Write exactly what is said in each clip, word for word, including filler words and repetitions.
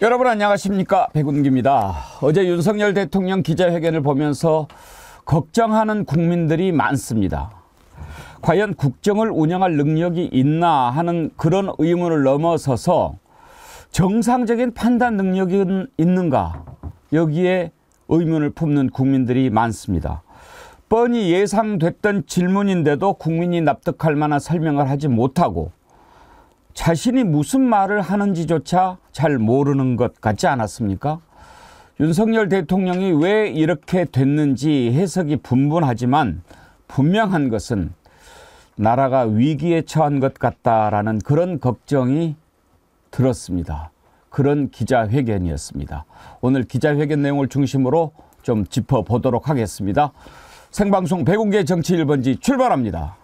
여러분 안녕하십니까, 백운기입니다. 어제 윤석열 대통령 기자회견을 보면서 걱정하는 국민들이 많습니다. 과연 국정을 운영할 능력이 있나 하는 그런 의문을 넘어서서 정상적인 판단 능력이 있는가, 여기에 의문을 품는 국민들이 많습니다. 뻔히 예상됐던 질문인데도 국민이 납득할 만한 설명을 하지 못하고 자신이 무슨 말을 하는지조차 잘 모르는 것 같지 않았습니까? 윤석열 대통령이 왜 이렇게 됐는지 해석이 분분하지만 분명한 것은 나라가 위기에 처한 것 같다라는 그런 걱정이 들었습니다. 그런 기자회견이었습니다. 오늘 기자회견 내용을 중심으로 좀 짚어보도록 하겠습니다. 생방송 백운기의 정치 일 번지 출발합니다.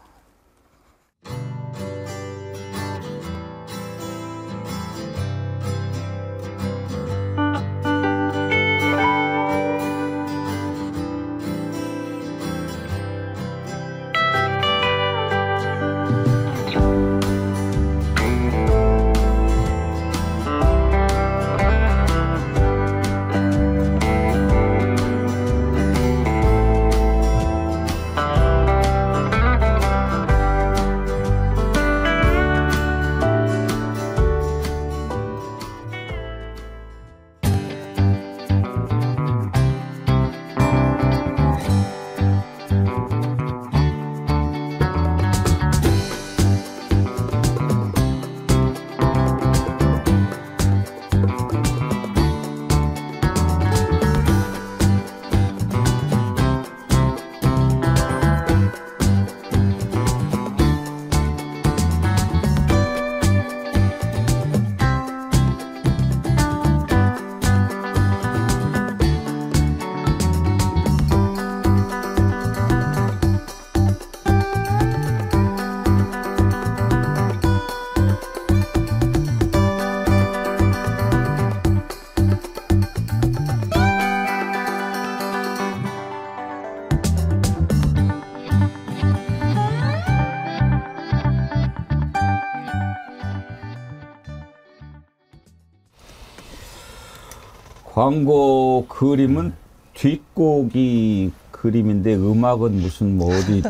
광고 그림은 뒷고기 그림인데 음악은 무슨 뭐 어디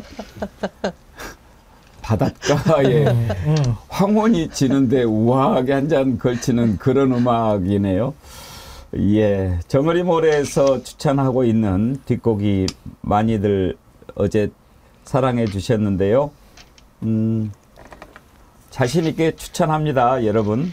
바닷가에 황혼이 지는데 우아하게 한 잔 걸치는 그런 음악이네요. 예, 정어리몰에서 추천하고 있는 뒷고기 많이들 어제 사랑해 주셨는데요. 음, 자신 있게 추천합니다, 여러분.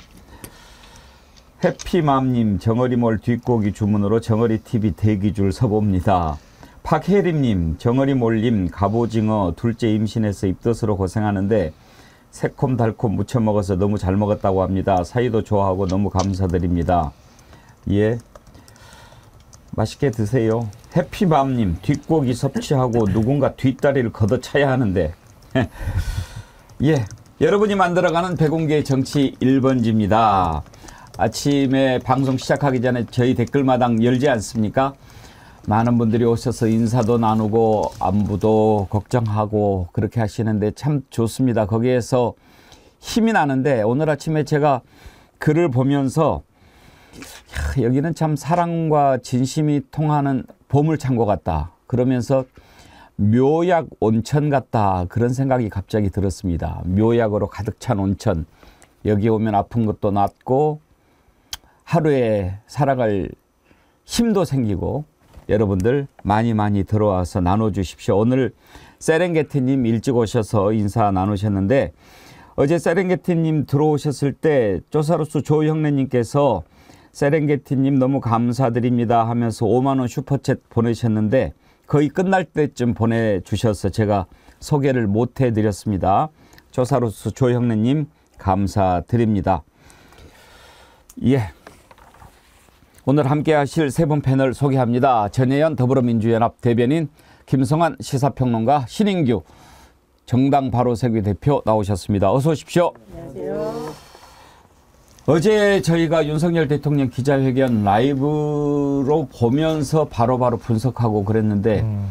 해피맘님, 정어리몰 뒷고기 주문으로 정어리티비 대기줄 서봅니다. 박혜림님, 정어리몰님, 갑오징어 둘째 임신해서 입덧으로 고생하는데 새콤달콤 무쳐 먹어서 너무 잘 먹었다고 합니다. 사이도 좋아하고 너무 감사드립니다. 예, 맛있게 드세요. 해피맘님, 뒷고기 섭취하고 누군가 뒷다리를 걷어차야 하는데 예, 여러분이 만들어가는 백운기의 정치 일 번지입니다. 아침에 방송 시작하기 전에 저희 댓글마당 열지 않습니까? 많은 분들이 오셔서 인사도 나누고 안부도 걱정하고 그렇게 하시는데 참 좋습니다. 거기에서 힘이 나는데 오늘 아침에 제가 글을 보면서 야, 여기는 참 사랑과 진심이 통하는 보물창고 같다. 그러면서 묘약 온천 같다. 그런 생각이 갑자기 들었습니다. 묘약으로 가득 찬 온천. 여기 오면 아픈 것도 낫고 하루에 살아갈 힘도 생기고 여러분들 많이 많이 들어와서 나눠주십시오. 오늘 세렝게티님 일찍 오셔서 인사 나누셨는데 어제 세렝게티님 들어오셨을 때 조사로스 조형래님께서 세렝게티님 너무 감사드립니다 하면서 오만 원 슈퍼챗 보내셨는데 거의 끝날 때쯤 보내주셔서 제가 소개를 못 해드렸습니다. 조사로스 조형래님 감사드립니다. 예. 오늘 함께 하실 세 분 패널 소개합니다. 전혜연 더불어민주연합 대변인, 김성환 시사평론가, 신인규 정당 바로세기 대표 나오셨습니다. 어서 오십시오. 안녕하세요. 어제 저희가 윤석열 대통령 기자회견 라이브로 보면서 바로바로 바로 분석하고 그랬는데 음.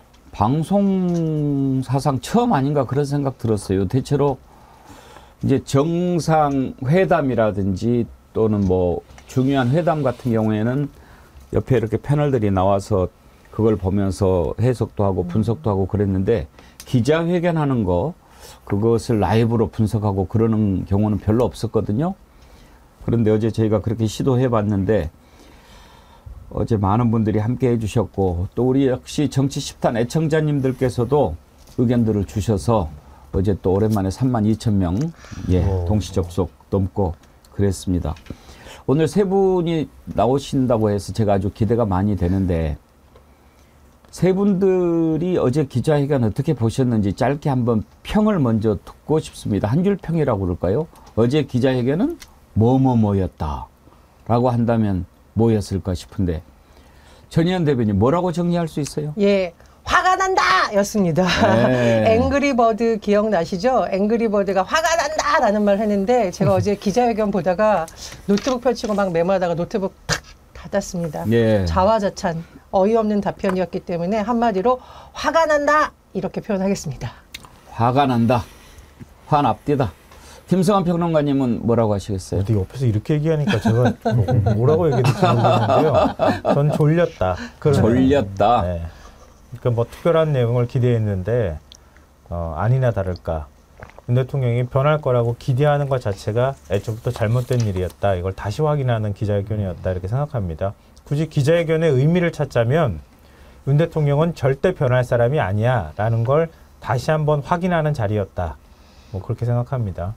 방송 사상 처음 아닌가 그런 생각 들었어요. 대체로 이제 정상회담이라든지 또는 뭐 중요한 회담 같은 경우에는 옆에 이렇게 패널들이 나와서 그걸 보면서 해석도 하고 분석도 하고 그랬는데 기자회견하는 거 그것을 라이브로 분석하고 그러는 경우는 별로 없었거든요. 그런데 어제 저희가 그렇게 시도해 봤는데 어제 많은 분들이 함께 해주셨고 또 우리 역시 정치 십탄 애청자님들께서도 의견들을 주셔서 어제 또 오랜만에 삼만 이천 명 예, 동시 접속 넘고 그랬습니다. 오늘 세 분이 나오신다고 해서 제가 아주 기대가 많이 되는데 세 분들이 어제 기자회견 어떻게 보셨는지 짧게 한번 평을 먼저 듣고 싶습니다. 한 줄 평이라고 그럴까요? 어제 기자회견은 뭐뭐뭐였다 라고 한다면 뭐였을까 싶은데 전희연 대변인 뭐라고 정리할 수 있어요? 예, 화가 난다 였습니다. 네. 앵그리버드 기억나시죠? 앵그리버드가 화가 난다 라는 말을 했는데 제가 어제 기자회견 보다가 노트북 펼치고 막 메모하다가 노트북 탁 닫았습니다. 예. 자화자찬 어이없는 답변이었기 때문에 한마디로 화가 난다 이렇게 표현하겠습니다. 화가 난다. 화납디다. 김성환 평론가님은 뭐라고 하시겠어요? 근데 옆에서 이렇게 얘기하니까 제가 뭐라고 얘기할지 모르겠는데요. 전 졸렸다. 졸렸다. 네. 그러니까 뭐 특별한 내용을 기대했는데 어, 아니나 다를까 윤 대통령이 변할 거라고 기대하는 것 자체가 애초부터 잘못된 일이었다. 이걸 다시 확인하는 기자회견이었다. 이렇게 생각합니다. 굳이 기자회견의 의미를 찾자면 윤 대통령은 절대 변할 사람이 아니야 라는 걸 다시 한번 확인하는 자리였다. 뭐 그렇게 생각합니다.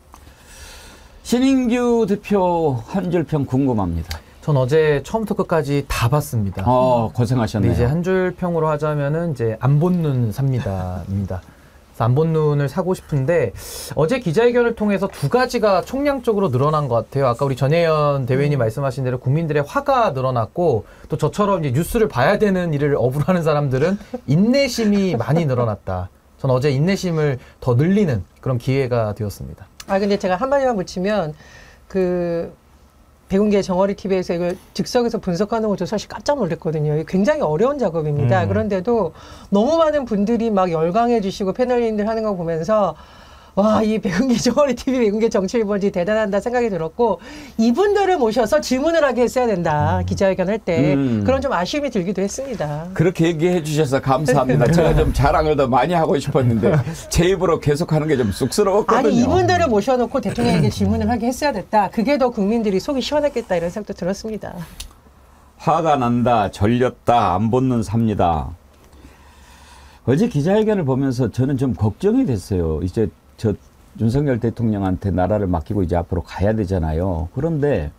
신인규 대표 한 줄 평 궁금합니다. 전 어제 처음부터 끝까지 다 봤습니다. 어, 고생하셨네요. 이제 한 줄 평으로 하자면은 이제 안 본 눈 삽니다입니다. 안 본 눈을 사고 싶은데 어제 기자회견을 통해서 두 가지가 총량적으로 늘어난 것 같아요. 아까 우리 전혜연 대변인이 말씀하신 대로 국민들의 화가 늘어났고 또 저처럼 이제 뉴스를 봐야 되는 일을 억울하는 사람들은 인내심이 많이 늘어났다. 전 어제 인내심을 더 늘리는 그런 기회가 되었습니다. 아 근데 제가 한마디만 붙이면 그 백운계 정어리 티비에서 이걸 즉석에서 분석하는 것도 사실 깜짝 놀랐거든요. 이게 굉장히 어려운 작업입니다. 음. 그런데도 너무 많은 분들이 막 열광해 주시고 패널님들 하는 거 보면서 와, 이 백운계 정어리 티비 백운계 정치일보지 대단하다 생각이 들었고 이분들을 모셔서 질문을 하게 했어야 된다. 음. 기자회견 할 때. 음. 그런 좀 아쉬움이 들기도 했습니다. 그렇게 얘기해 주셔서 감사합니다. 제가 좀 자랑을 더 많이 하고 싶었는데 제 입으로 계속하는 게 좀 쑥스러웠거든요. 아니 이분들을 모셔놓고 대통령에게 질문을 하게 했어야 됐다. 그게 더 국민들이 속이 시원했겠다 이런 생각도 들었습니다. 화가 난다. 졸렸다. 안 본는 삽니다. 어제 기자회견을 보면서 저는 좀 걱정이 됐어요. 이제 저 윤석열 대통령한테 나라를 맡기고 이제 앞으로 가야 되잖아요. 그런데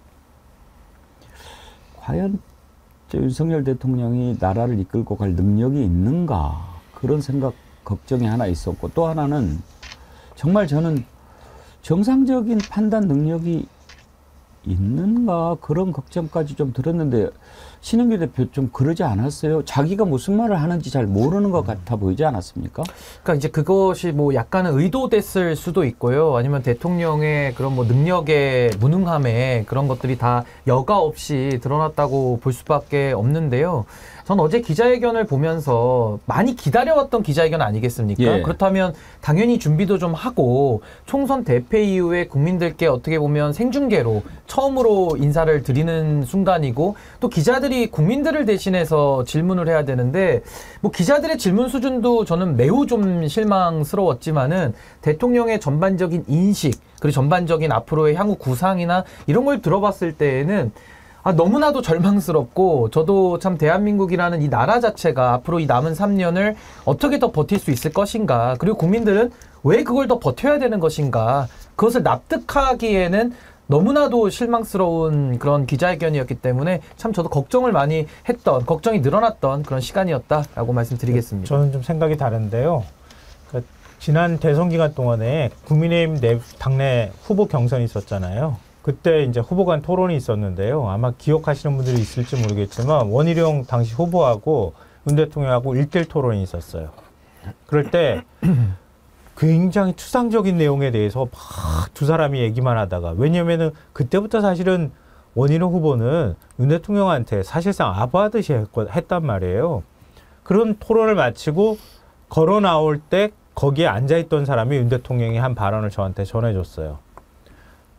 과연 저 윤석열 대통령이 나라를 이끌고 갈 능력이 있는가 그런 생각 걱정이 하나 있었고 또 하나는 정말 저는 정상적인 판단 능력이 있는가 그런 걱정까지 좀 들었는데 신인규 대표 좀 그러지 않았어요? 자기가 무슨 말을 하는지 잘 모르는 것 같아 보이지 않았습니까? 그러니까 이제 그것이 뭐 약간은 의도됐을 수도 있고요. 아니면 대통령의 그런 뭐 능력의 무능함에 그런 것들이 다 여과 없이 드러났다고 볼 수밖에 없는데요. 전 어제 기자회견을 보면서 많이 기다려왔던 기자회견 아니겠습니까? 예. 그렇다면 당연히 준비도 좀 하고 총선 대패 이후에 국민들께 어떻게 보면 생중계로 처음으로 인사를 드리는 순간이고 또 기자들이 국민들을 대신해서 질문을 해야 되는데 뭐 기자들의 질문 수준도 저는 매우 좀 실망스러웠지만은 대통령의 전반적인 인식 그리고 전반적인 앞으로의 향후 구상이나 이런 걸 들어봤을 때에는 아, 너무나도 절망스럽고 저도 참 대한민국이라는 이 나라 자체가 앞으로 이 남은 삼 년을 어떻게 더 버틸 수 있을 것인가 그리고 국민들은 왜 그걸 더 버텨야 되는 것인가 그것을 납득하기에는 너무나도 실망스러운 그런 기자회견이었기 때문에 참 저도 걱정을 많이 했던 걱정이 늘어났던 그런 시간이었다라고 말씀드리겠습니다. 저는 좀 생각이 다른데요. 그러니까 지난 대선 기간 동안에 국민의힘 내 당내 후보 경선이 있었잖아요. 그때 이제 후보 간 토론이 있었는데요. 아마 기억하시는 분들이 있을지 모르겠지만 원희룡 당시 후보하고 윤 대통령하고 일대일 토론이 있었어요. 그럴 때 굉장히 추상적인 내용에 대해서 막 두 사람이 얘기만 하다가 왜냐면은 그때부터 사실은 원희룡 후보는 윤 대통령한테 사실상 아부하듯이 했단 말이에요. 그런 토론을 마치고 걸어 나올 때 거기에 앉아있던 사람이 윤 대통령이 한 발언을 저한테 전해줬어요.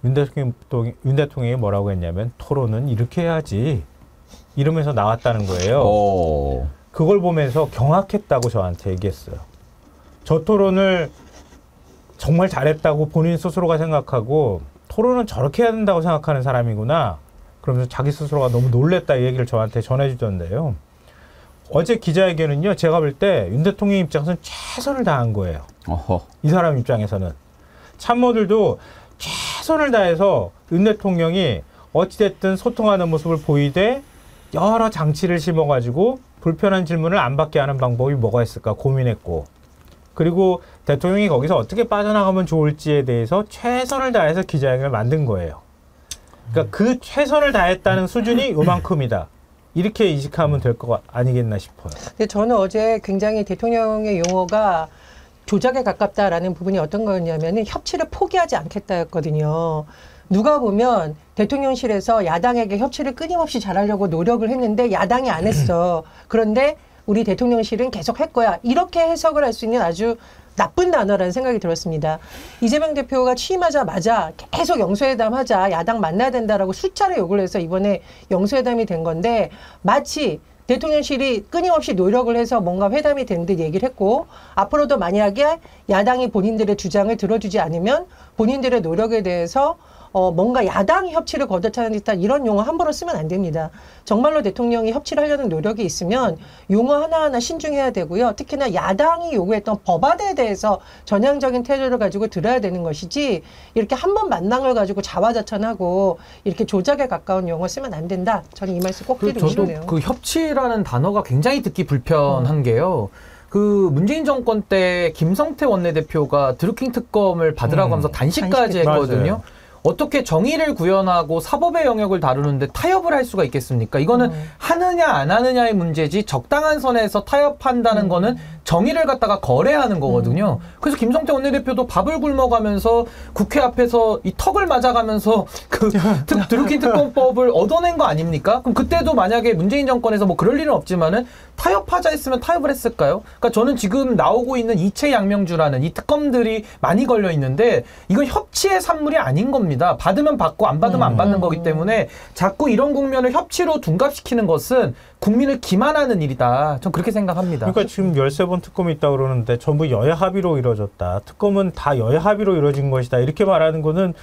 윤 대통령, 윤 대통령이 뭐라고 했냐면 토론은 이렇게 해야지 이러면서 나왔다는 거예요. 오. 그걸 보면서 경악했다고 저한테 얘기했어요. 저 토론을 정말 잘했다고 본인 스스로가 생각하고 토론은 저렇게 해야 된다고 생각하는 사람이구나. 그러면서 자기 스스로가 너무 놀랬다 이 얘기를 저한테 전해주던데요. 어제 기자회견은요. 제가 볼 때 윤 대통령 입장에서는 최선을 다한 거예요. 어허. 이 사람 입장에서는. 참모들도 최선을 다해서 윤 대통령이 어찌됐든 소통하는 모습을 보이되 여러 장치를 심어가지고 불편한 질문을 안 받게 하는 방법이 뭐가 있을까 고민했고 그리고 대통령이 거기서 어떻게 빠져나가면 좋을지에 대해서 최선을 다해서 기자회견을 만든 거예요. 그러니까 그 최선을 다했다는 수준이 요만큼이다. 이렇게 이식하면 될 거 아니겠나 싶어요. 근데 저는 어제 굉장히 대통령의 용어가 조작에 가깝다라는 부분이 어떤 거였냐면은 협치를 포기하지 않겠다였거든요. 누가 보면 대통령실에서 야당에게 협치를 끊임없이 잘하려고 노력을 했는데 야당이 안 했어. 그런데 우리 대통령실은 계속 할 거야. 이렇게 해석을 할 수 있는 아주 나쁜 단어라는 생각이 들었습니다. 이재명 대표가 취임하자마자 계속 영수회담 하자, 야당 만나야 된다라고 수차례 요구를 해서 이번에 영수회담이 된 건데 마치 대통령실이 끊임없이 노력을 해서 뭔가 회담이 된 듯 얘기를 했고 앞으로도 만약에 야당이 본인들의 주장을 들어주지 않으면 본인들의 노력에 대해서 어, 뭔가 야당이 협치를 걷어차는 듯한 이런 용어 함부로 쓰면 안 됩니다. 정말로 대통령이 협치를 하려는 노력이 있으면 용어 하나하나 신중해야 되고요. 특히나 야당이 요구했던 법안에 대해서 전향적인 태도를 가지고 들어야 되는 것이지 이렇게 한 번 만난 걸 가지고 자화자찬하고 이렇게 조작에 가까운 용어 쓰면 안 된다. 저는 이 말씀 꼭 드리고 싶네요. 저도 그 협치라는 단어가 굉장히 듣기 불편한 음. 게요. 그 문재인 정권 때 김성태 원내대표가 드루킹 특검을 받으라고 음. 하면서 단식까지 했거든요. 맞아요. 어떻게 정의를 구현하고 사법의 영역을 다루는데 타협을 할 수가 있겠습니까? 이거는 음. 하느냐 안 하느냐의 문제지 적당한 선에서 타협한다는 음. 거는 정의를 갖다가 거래하는 거거든요. 음. 그래서 김성태 원내대표도 밥을 굶어가면서 국회 앞에서 이 턱을 맞아가면서 그 특, 드루킹 특검법을 얻어낸 거 아닙니까? 그럼 그때도 만약에 문재인 정권에서 뭐 그럴 일은 없지만은 타협하자 했으면 타협을 했을까요? 그러니까 저는 지금 나오고 있는 이채양명주라는 이 특검들이 많이 걸려 있는데 이건 협치의 산물이 아닌 겁니다. 받으면 받고 안 받으면 안 받는 거기 때문에 자꾸 이런 국면을 협치로 둔갑시키는 것은 국민을 기만하는 일이다. 전 그렇게 생각합니다. 그러니까 지금 열세 번 특검이 있다고 그러는데 전부 여야 합의로 이루어졌다. 특검은 다 여야 합의로 이루어진 것이다. 이렇게 말하는 거는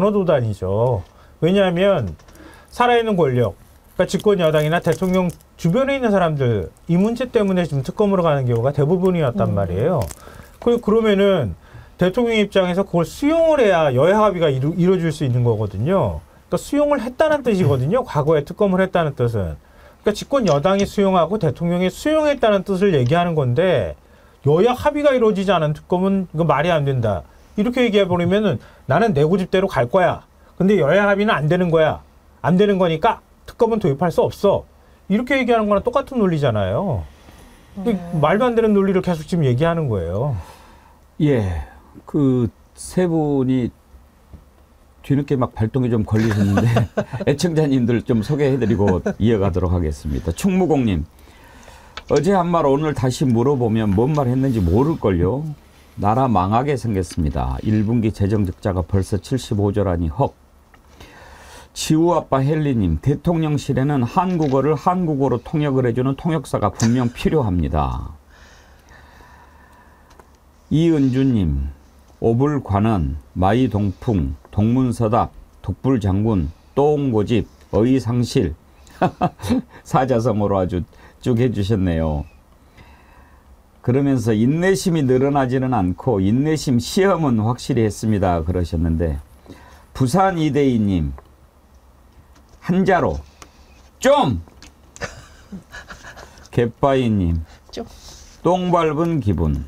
언어도단이죠. 왜냐하면 살아있는 권력, 그러니까 집권 여당이나 대통령 주변에 있는 사람들 이 문제 때문에 지금 특검으로 가는 경우가 대부분이었단 음. 말이에요. 그 그러면은 대통령 입장에서 그걸 수용을 해야 여야 합의가 이루, 이루어질 수 있는 거거든요. 그러니까 수용을 했다는 뜻이거든요. 과거에 특검을 했다는 뜻은. 그러니까 집권 여당이 수용하고 대통령이 수용했다는 뜻을 얘기하는 건데 여야 합의가 이루어지지 않은 특검은 이거 말이 안 된다. 이렇게 얘기해버리면은 나는 내 고집대로 갈 거야. 근데 여야 합의는 안 되는 거야. 안 되는 거니까 특검은 도입할 수 없어. 이렇게 얘기하는 거랑 똑같은 논리잖아요. 음. 말도 안 되는 논리를 계속 지금 얘기하는 거예요. 예. 그 세 분이 뒤늦게 막 발동이 좀 걸리셨는데 애청자님들 좀 소개해드리고 이어가도록 하겠습니다. 충무공님, 어제 한 말 오늘 다시 물어보면 뭔 말 했는지 모를걸요. 나라 망하게 생겼습니다. 일 분기 재정 적자가 벌써 칠십오조라니 헉. 지우아빠 헬리님, 대통령실에는 한국어를 한국어로 통역을 해주는 통역사가 분명 필요합니다. 이은주님, 오불관원, 마이동풍, 동문서답, 독불장군, 똥고집, 어이상실 사자성어로 아주 쭉 해주셨네요. 그러면서 인내심이 늘어나지는 않고 인내심 시험은 확실히 했습니다 그러셨는데, 부산 이대희님, 한자로 좀. 갯바위님, 좀. 똥 밟은 기분.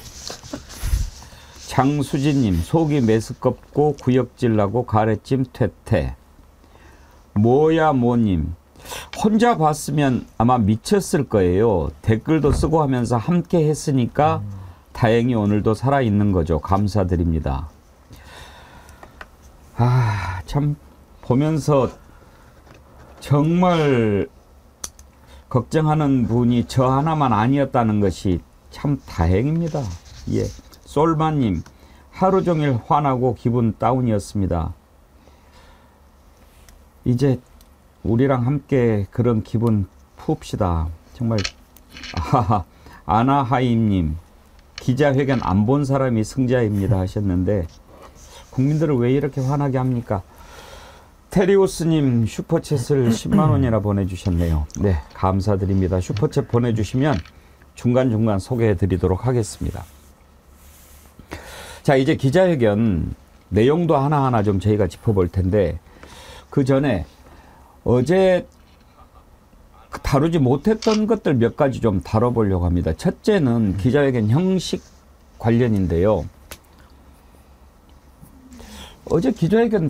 장수진님, 속이 메스껍고 구역질 나고 가래찜 퇴퇴. 뭐야 뭐님, 혼자 봤으면 아마 미쳤을 거예요. 댓글도 쓰고 하면서 함께 했으니까 다행히 오늘도 살아있는 거죠. 감사드립니다. 아, 참 보면서 정말 걱정하는 분이 저 하나만 아니었다는 것이 참 다행입니다. 예. 솔마님, 하루 종일 화나고 기분 다운이었습니다. 이제 우리랑 함께 그런 기분 풉시다. 정말 아하하, 아나하임님 기자회견 안 본 사람이 승자입니다 하셨는데 국민들을 왜 이렇게 화나게 합니까? 테리오스님 슈퍼챗을 십만 원이나 보내주셨네요. 네, 감사드립니다. 슈퍼챗 보내주시면 중간중간 소개해드리도록 하겠습니다. 자, 이제 기자회견 내용도 하나하나 좀 저희가 짚어볼 텐데 그 전에 어제 다루지 못했던 것들 몇 가지 좀 다뤄보려고 합니다. 첫째는 기자회견 형식 관련인데요. 어제 기자회견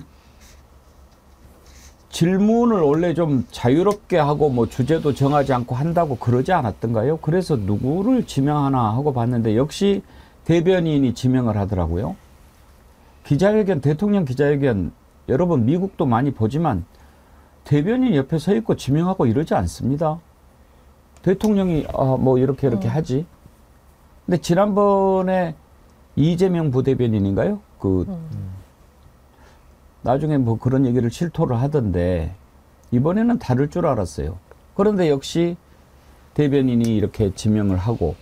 질문을 원래 좀 자유롭게 하고 뭐 주제도 정하지 않고 한다고 그러지 않았던가요? 그래서 누구를 지명하나 하고 봤는데 역시 대변인이 지명을 하더라고요. 기자회견, 대통령 기자회견 여러분 미국도 많이 보지만 대변인 옆에 서 있고 지명하고 이러지 않습니다. 대통령이 아, 뭐 이렇게 이렇게 어. 하지. 근데 지난번에 이재명 부대변인인가요? 그 음. 나중에 뭐 그런 얘기를 실토를 하던데 이번에는 다를 줄 알았어요. 그런데 역시 대변인이 이렇게 지명을 하고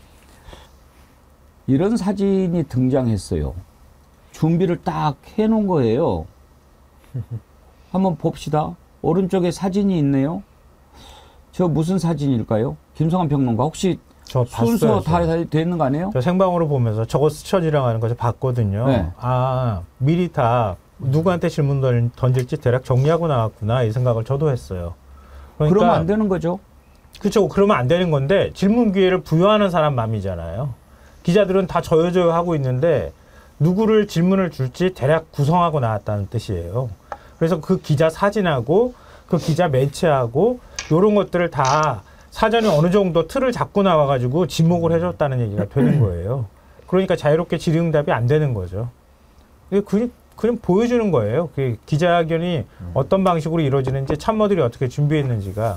이런 사진이 등장했어요. 준비를 딱 해놓은 거예요. 한번 봅시다. 오른쪽에 사진이 있네요. 저 무슨 사진일까요? 김성환 평론가 혹시 저 순서 봤어요, 다 돼 있는 거 아니에요? 저 생방으로 보면서 저거 스쳐지랑 하는 거 저 봤거든요. 네. 아 미리 다 누구한테 질문을 던질지 대략 정리하고 나왔구나 이 생각을 저도 했어요. 그러니까, 그러면 안 되는 거죠? 그렇죠. 그러면 안 되는 건데 질문 기회를 부여하는 사람 맘이잖아요. 기자들은 다 저요저요 하고 있는데 누구를 질문을 줄지 대략 구성하고 나왔다는 뜻이에요. 그래서 그 기자 사진하고 그 기자 매체하고 이런 것들을 다 사전에 어느 정도 틀을 잡고 나와가지고 지목을 해줬다는 얘기가 되는 거예요. 그러니까 자유롭게 질의응답이 안 되는 거죠. 그 그냥 보여주는 거예요. 그 기자회견이 어떤 방식으로 이루어지는지 참모들이 어떻게 준비했는지가.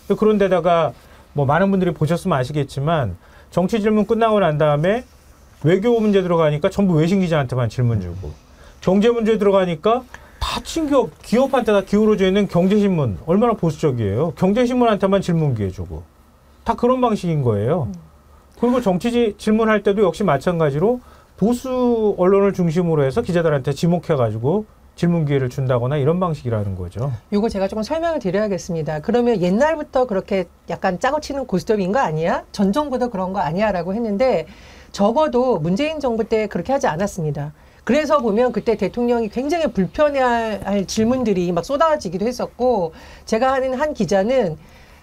그런데다가 뭐 많은 분들이 보셨으면 아시겠지만 정치 질문 끝나고 난 다음에 외교 문제 들어가니까 전부 외신 기자한테만 질문 주고 경제 문제 들어가니까 다 친기업, 기업한테 다 기울어져 있는 경제신문 얼마나 보수적이에요. 경제신문한테만 질문 기회 주고 다 그런 방식인 거예요. 그리고 정치 질문할 때도 역시 마찬가지로 보수 언론을 중심으로 해서 기자들한테 지목해가지고 질문 기회를 준다거나 이런 방식이라는 거죠. 이거 제가 조금 설명을 드려야겠습니다. 그러면 옛날부터 그렇게 약간 짜고 치는 고스톱인 거 아니야? 전 정부도 그런 거 아니야? 라고 했는데 적어도 문재인 정부 때 그렇게 하지 않았습니다. 그래서 보면 그때 대통령이 굉장히 불편해할 질문들이 막 쏟아지기도 했었고 제가 아는 한 기자는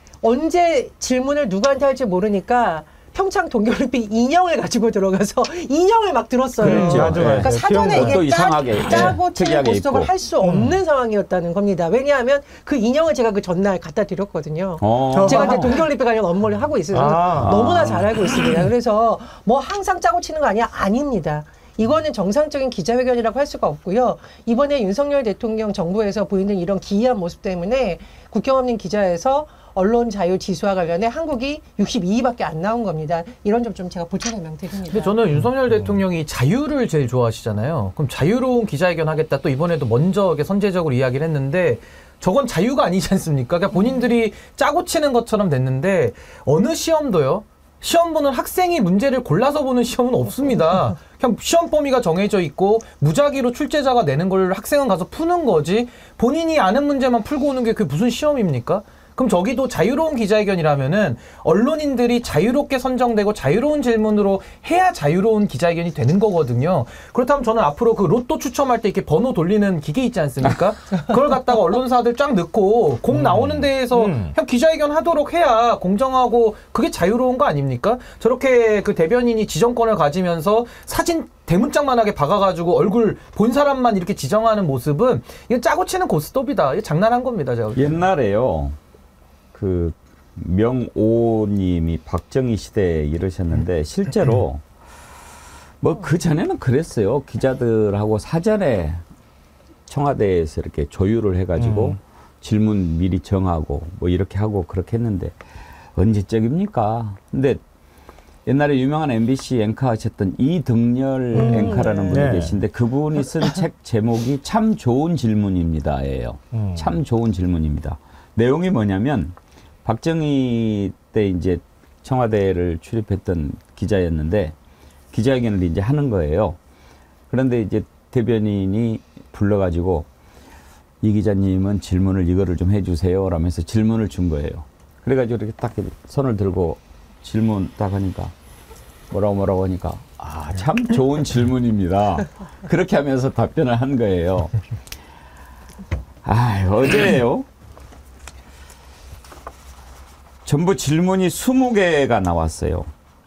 언제 질문을 누구한테 할지 모르니까 평창 동계올림픽 인형을 가지고 들어가서 인형을 막 들었어요. 그렇죠. 맞아, 그러니까 네. 사전에 이게 이상하게, 짜고 치는 고스톱을 입고. 할 수 없는 음. 상황이었다는 겁니다. 왜냐하면 그 인형을 제가 그 전날 갖다 드렸거든요. 어. 제가 이제 동계올림픽 관련 업무를 하고 있어요. 아. 너무나 잘 알고 있습니다. 그래서 뭐 항상 짜고 치는 거 아니야? 아닙니다. 이거는 정상적인 기자회견이라고 할 수가 없고요. 이번에 윤석열 대통령 정부에서 보이는 이런 기이한 모습 때문에 국경 없는 기자에서 언론 자유 지수와 관련해 한국이 육십이 위밖에 안 나온 겁니다. 이런 점 좀 제가 보충 설명드립니다. 근데 저는 윤석열 대통령이 자유를 제일 좋아하시잖아요. 그럼 자유로운 기자회견 하겠다. 또 이번에도 먼저 선제적으로 이야기를 했는데 저건 자유가 아니지 않습니까? 그러니까 본인들이 짜고 치는 것처럼 됐는데 어느 시험도요. 시험 보는 학생이 문제를 골라서 보는 시험은 없습니다. 그냥 시험 범위가 정해져 있고 무작위로 출제자가 내는 걸 학생은 가서 푸는 거지 본인이 아는 문제만 풀고 오는 게 그게 무슨 시험입니까? 그럼 저기도 자유로운 기자회견이라면은 언론인들이 자유롭게 선정되고 자유로운 질문으로 해야 자유로운 기자회견이 되는 거거든요. 그렇다면 저는 앞으로 그 로또 추첨할 때 이렇게 번호 돌리는 기계 있지 않습니까? 그걸 갖다가 언론사들 쫙 넣고 공 나오는 데에서 음. 그냥 기자회견 하도록 해야 공정하고 그게 자유로운 거 아닙니까? 저렇게 그 대변인이 지정권을 가지면서 사진 대문짝만하게 박아가지고 얼굴 본 사람만 이렇게 지정하는 모습은 이거 짜고 치는 고스톱이다. 이거 장난한 겁니다. 제가. 옛날에요. 그 명오님이 박정희 시대에 이러셨는데 실제로 뭐 그 전에는 그랬어요. 기자들하고 사전에 청와대에서 이렇게 조율을 해가지고 음. 질문 미리 정하고 뭐 이렇게 하고 그렇게 했는데 언제적입니까? 근데 옛날에 유명한 엠비씨 앵커 하셨던 이등열 음, 앵커라는 네. 분이 네. 계신데 그분이 쓴 책 제목이 참 좋은 질문입니다예요. 음. 참 좋은 질문입니다. 내용이 뭐냐면 박정희 때 이제 청와대를 출입했던 기자였는데 기자회견을 이제 하는 거예요. 그런데 이제 대변인이 불러가지고 이 기자님은 질문을 이거를 좀 해주세요 라면서 질문을 준 거예요. 그래가지고 이렇게 딱 손을 들고 질문 딱 하니까 뭐라고 뭐라고 하니까 아, 참 좋은 질문입니다. 그렇게 하면서 답변을 한 거예요. 아, 어제요. 전부 질문이 스무 개가 나왔어요.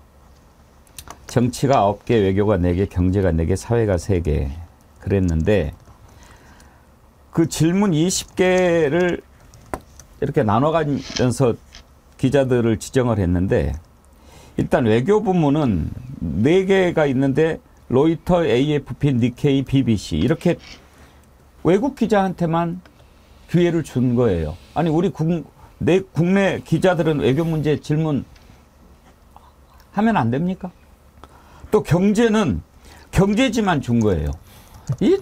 정치가 아홉 개, 외교가 네 개, 경제가 네 개, 사회가 세 개 그랬는데 그 질문 이십 개를 이렇게 나눠가면서 기자들을 지정을 했는데 일단 외교 부문은 네 개가 있는데 로이터, 에이에프피, 니케이, 비비씨 이렇게 외국 기자한테만 기회를 준 거예요. 아니 우리 국, 내 국내 기자들은 외교 문제 질문 하면 안 됩니까? 또 경제는 경제지만 준 거예요. 이,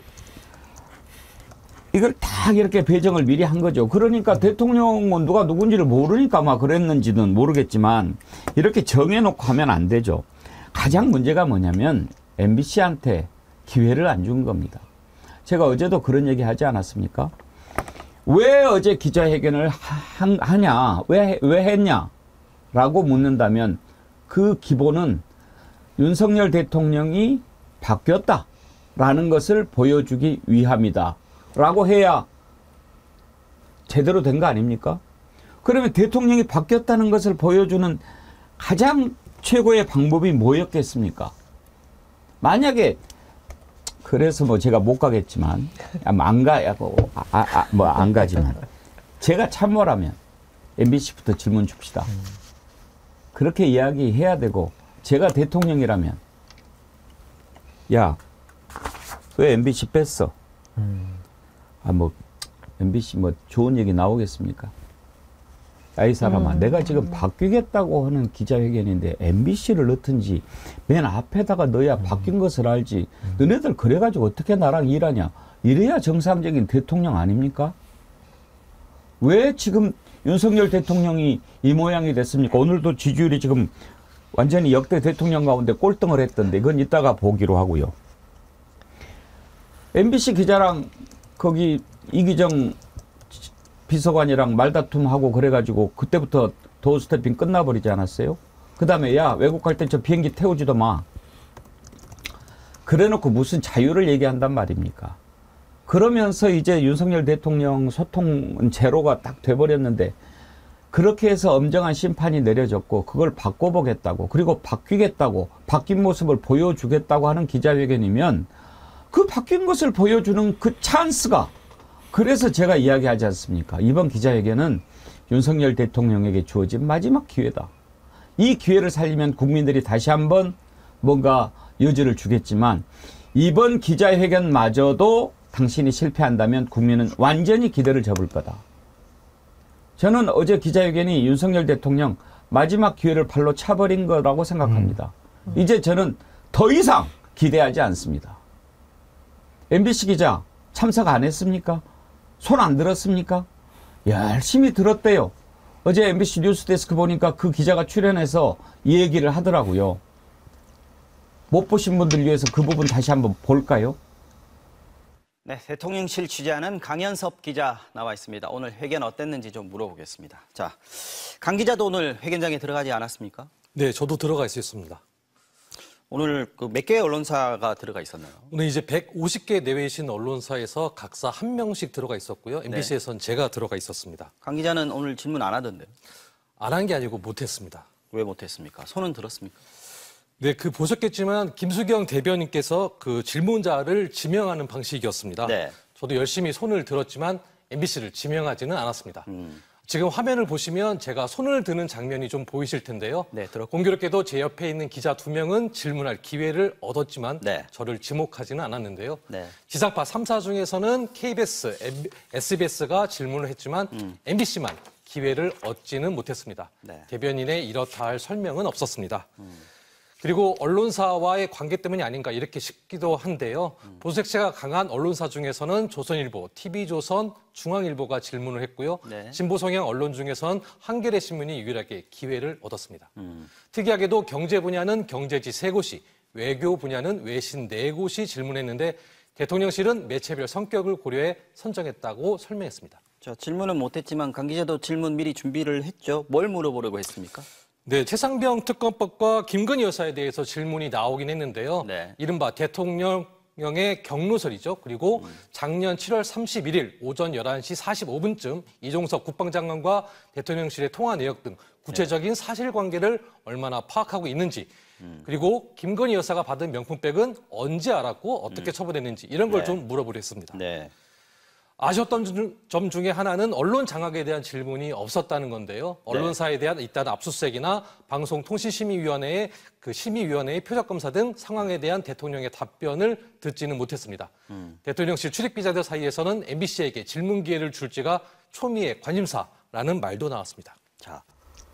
이걸 다 이렇게 배정을 미리 한 거죠. 그러니까 대통령은 누가 누군지를 모르니까 막 그랬는지는 모르겠지만 이렇게 정해놓고 하면 안 되죠. 가장 문제가 뭐냐면 엠비씨한테 기회를 안 준 겁니다. 제가 어제도 그런 얘기 하지 않았습니까? 왜 어제 기자회견을 하, 하냐, 왜, 왜 했냐 라고 묻는다면 그 기본은 윤석열 대통령이 바뀌었다라는 것을 보여주기 위함이다 라고 해야 제대로 된 거 아닙니까? 그러면 대통령이 바뀌었다는 것을 보여주는 가장 최고의 방법이 뭐였겠습니까? 만약에 그래서 뭐 제가 못 가겠지만 안 가고 아, 아, 뭐 안 가지만 제가 참모라면 엠비씨부터 질문 줍시다. 그렇게 이야기해야 되고 제가 대통령이라면 야, 왜 엠비씨 뺐어? 아, 뭐 엠비씨 뭐 좋은 얘기 나오겠습니까? 야, 이 사람아, 음. 내가 지금 바뀌겠다고 하는 기자회견인데 엠비씨를 넣든지 맨 앞에다가 넣어야 음. 바뀐 것을 알지. 음. 너네들 그래가지고 어떻게 나랑 일하냐. 이래야 정상적인 대통령 아닙니까? 왜 지금 윤석열 대통령이 이 모양이 됐습니까? 오늘도 지지율이 지금 완전히 역대 대통령 가운데 꼴등을 했던데 이건 이따가 보기로 하고요. 엠비씨 기자랑 거기 이기정 비서관이랑 말다툼하고 그래가지고 그때부터 도어 스태핑 끝나버리지 않았어요? 그 다음에 야 외국 갈 때 저 비행기 태우지도 마. 그래놓고 무슨 자유를 얘기한단 말입니까? 그러면서 이제 윤석열 대통령 소통은 제로가 딱 돼버렸는데 그렇게 해서 엄정한 심판이 내려졌고 그걸 바꿔보겠다고 그리고 바뀌겠다고 바뀐 모습을 보여주겠다고 하는 기자회견이면 그 바뀐 것을 보여주는 그 찬스가 그래서 제가 이야기하지 않습니까? 이번 기자회견은 윤석열 대통령에게 주어진 마지막 기회다. 이 기회를 살리면 국민들이 다시 한번 뭔가 여지를 주겠지만 이번 기자회견마저도 당신이 실패한다면 국민은 완전히 기대를 접을 거다. 저는 어제 기자회견이 윤석열 대통령 마지막 기회를 발로 차버린 거라고 생각합니다. 음. 이제 저는 더 이상 기대하지 않습니다. 엠비씨 기자 참석 안 했습니까? 손 안 들었습니까? 열심히 들었대요. 어제 엠비씨 뉴스데스크 보니까 그 기자가 출연해서 이 얘기를 하더라고요. 못 보신 분들 위해서 그 부분 다시 한번 볼까요? 네, 대통령실 취재하는 강현섭 기자 나와 있습니다. 오늘 회견 어땠는지 좀 물어보겠습니다. 자, 강 기자도 오늘 회견장에 들어가지 않았습니까? 네, 저도 들어가 있었습니다. 오늘 그 몇 개의 언론사가 들어가 있었나요? 오늘 이제 백오십 개 내외신 언론사에서 각사 한 명씩 들어가 있었고요. 엠비씨에선 네. 제가 들어가 있었습니다. 강 기자는 오늘 질문 안 하던데요? 안 한 게 아니고 못했습니다. 왜 못했습니까? 손은 들었습니까? 네, 그 보셨겠지만 김수경 대변인께서 그 질문자를 지명하는 방식이었습니다. 네. 저도 열심히 손을 들었지만 엠비씨를 지명하지는 않았습니다. 음. 지금 화면을 보시면 제가 손을 드는 장면이 좀 보이실 텐데요. 네, 공교롭게도 제 옆에 있는 기자 두 명은 질문할 기회를 얻었지만 네. 저를 지목하지는 않았는데요. 네. 지상파 삼 사 중에서는 케이비에스, 에스비에스가 질문을 했지만 음. 엠비씨만 기회를 얻지는 못했습니다. 네. 대변인의 이렇다 할 설명은 없었습니다. 음. 그리고 언론사와의 관계 때문이 아닌가 이렇게 싶기도 한데요. 보수색채가 강한 언론사 중에서는 조선일보, 티비조선, 중앙일보가 질문을 했고요. 네. 진보 성향 언론 중에서는 한겨레 신문이 유일하게 기회를 얻었습니다. 음. 특이하게도 경제 분야는 경제지 세 곳이, 외교 분야는 외신 네 곳이 질문했는데 대통령실은 매체별 성격을 고려해 선정했다고 설명했습니다. 자, 질문은 못했지만 강 기자도 질문 미리 준비를 했죠. 뭘 물어보려고 했습니까? 네, 최상병 특검법과 김건희 여사에 대해서 질문이 나오긴 했는데요. 네. 이른바 대통령의 경로설이죠. 그리고 음. 작년 칠월 삼십일일 오전 열한 시 사십오 분쯤 이종석 국방장관과 대통령실의 통화 내역 등 구체적인 네. 사실관계를 얼마나 파악하고 있는지 음. 그리고 김건희 여사가 받은 명품백은 언제 알았고 어떻게 음. 처분했는지 이런 걸 좀 네. 물어보려 했습니다. 네. 아쉬웠던 점 중에 하나는 언론 장악에 대한 질문이 없었다는 건데요. 언론사에 대한 일단 압수수색이나 방송통신심의위원회의 그 심의위원회의 표적검사 등 상황에 대한 대통령의 답변을 듣지는 못했습니다. 음. 대통령실 출입기자들 사이에서는 엠비씨에게 질문 기회를 줄지가 초미의 관심사라는 말도 나왔습니다. 자,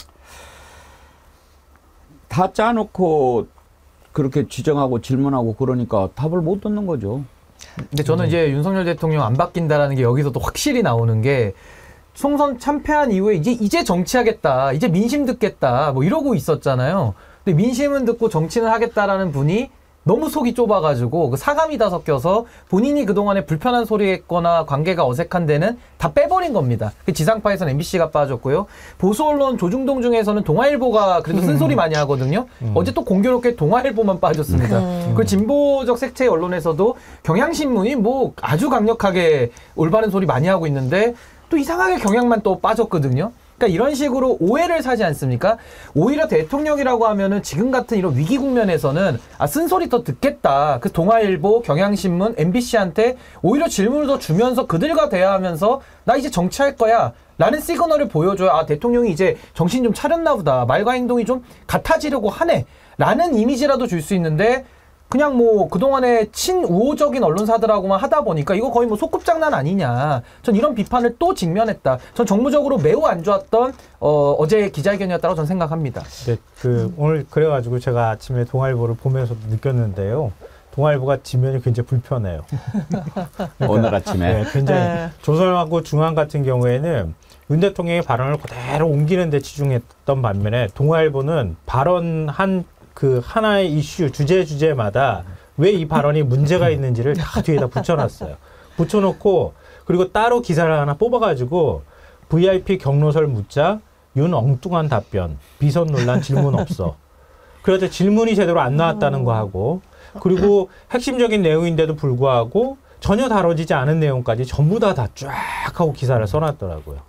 다 짜놓고 그렇게 지정하고 질문하고 그러니까 답을 못 듣는 거죠. 근데 저는 음. 이제 윤석열 대통령 안 바뀐다라는 게 여기서 또 확실히 나오는 게 총선 참패한 이후에 이제 이제 정치하겠다, 이제 민심 듣겠다 뭐 이러고 있었잖아요. 근데 민심은 듣고 정치는 하겠다라는 분이 너무 속이 좁아가지고 그 사감이 다 섞여서 본인이 그동안에 불편한 소리 했거나 관계가 어색한 데는 다 빼버린 겁니다. 그 지상파에서는 엠비씨가 빠졌고요. 보수 언론 조중동 중에서는 동아일보가 그래도 쓴소리 많이 하거든요. 음. 어제 또 공교롭게 동아일보만 빠졌습니다. 음. 그 진보적 색채 언론에서도 경향신문이 뭐 아주 강력하게 올바른 소리 많이 하고 있는데 또 이상하게 경향만 또 빠졌거든요. 그러니까 이런 식으로 오해를 사지 않습니까? 오히려 대통령이라고 하면은 지금 같은 이런 위기 국면에서는 아, 쓴소리 더 듣겠다. 그 동아일보, 경향신문, 엠비씨한테 오히려 질문을 더 주면서 그들과 대화하면서 나 이제 정치할 거야. 라는 시그널을 보여줘야 아, 대통령이 이제 정신 좀 차렸나 보다. 말과 행동이 좀 같아지려고 하네. 라는 이미지라도 줄 수 있는데 그냥 뭐 그동안에 친우호적인 언론사들하고만 하다 보니까 이거 거의 뭐 소꿉장난 아니냐. 전 이런 비판을 또 직면했다. 전 정무적으로 매우 안 좋았던 어, 어제 기자회견이었다고 저는 생각합니다. 네, 그 오늘 그래가지고 제가 아침에 동아일보를 보면서 느꼈는데요. 동아일보가 지면이 굉장히 불편해요. 그러니까, 오늘 아침에. 네, 굉장히 네. 조선하고 중앙 같은 경우에는 윤 대통령의 발언을 그대로 옮기는 데 치중했던 반면에 동아일보는 발언한 그 하나의 이슈, 주제 주제마다 왜 이 발언이 문제가 있는지를 다 뒤에다 붙여놨어요. 붙여놓고 그리고 따로 기사를 하나 뽑아가지고 브이아이피 경로설 묻자 윤 엉뚱한 답변, 비선 논란 질문 없어. 그래서 질문이 제대로 안 나왔다는 거 하고 그리고 핵심적인 내용인데도 불구하고 전혀 다뤄지지 않은 내용까지 전부 다 다 쫙 하고 기사를 써놨더라고요.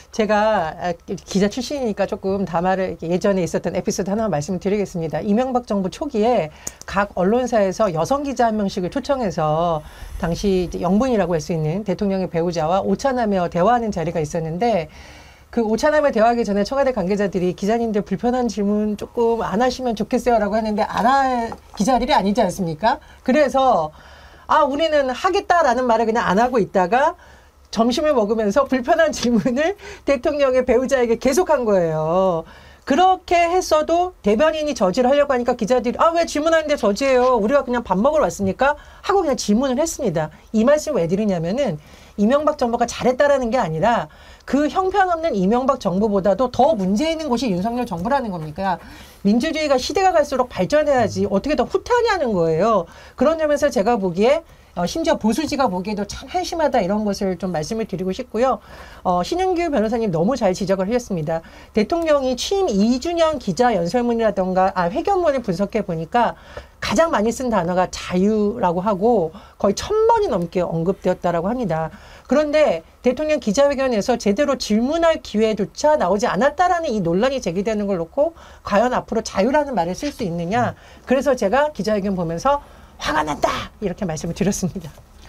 제가 기자 출신이니까 조금 담화를 예전에 있었던 에피소드 하나 말씀을 드리겠습니다. 이명박 정부 초기에 각 언론사에서 여성 기자 한 명씩을 초청해서 당시 이제 영분이라고 할 수 있는 대통령의 배우자와 오찬하며 대화하는 자리가 있었는데 그 오찬하며 대화하기 전에 청와대 관계자들이 기자님들 불편한 질문 조금 안 하시면 좋겠어요라고 하는데 안 할 기자들이 아니지 않습니까? 그래서 아 우리는 하겠다라는 말을 그냥 안 하고 있다가 점심을 먹으면서 불편한 질문을 대통령의 배우자에게 계속한 거예요. 그렇게 했어도 대변인이 저지를 하려고 하니까 기자들이 아 왜 질문하는데 저지해요. 우리가 그냥 밥 먹으러 왔으니까 하고 그냥 질문을 했습니다. 이 말씀 왜 드리냐면은 이명박 정부가 잘했다라는 게 아니라 그 형편없는 이명박 정부보다도 더 문제 있는 곳이 윤석열 정부라는 겁니까? 민주주의가 시대가 갈수록 발전해야지 어떻게 더 후퇴하냐는 거예요. 그런 점에서 제가 보기에 어, 심지어 보수지가 보기에도 참 한심하다 이런 것을 좀 말씀을 드리고 싶고요. 어, 신은규 변호사님 너무 잘 지적을 하셨습니다. 대통령이 취임 이 주년 기자 연설문이라던가 아, 회견문을 분석해 보니까 가장 많이 쓴 단어가 자유라고 하고 거의 천 번이 넘게 언급되었다라고 합니다. 그런데 대통령 기자회견에서 제대로 질문할 기회조차 나오지 않았다라는 이 논란이 제기되는 걸 놓고 과연 앞으로 자유라는 말을 쓸 수 있느냐. 그래서 제가 기자회견 보면서 화가 난다 이렇게 말씀을 드렸습니다.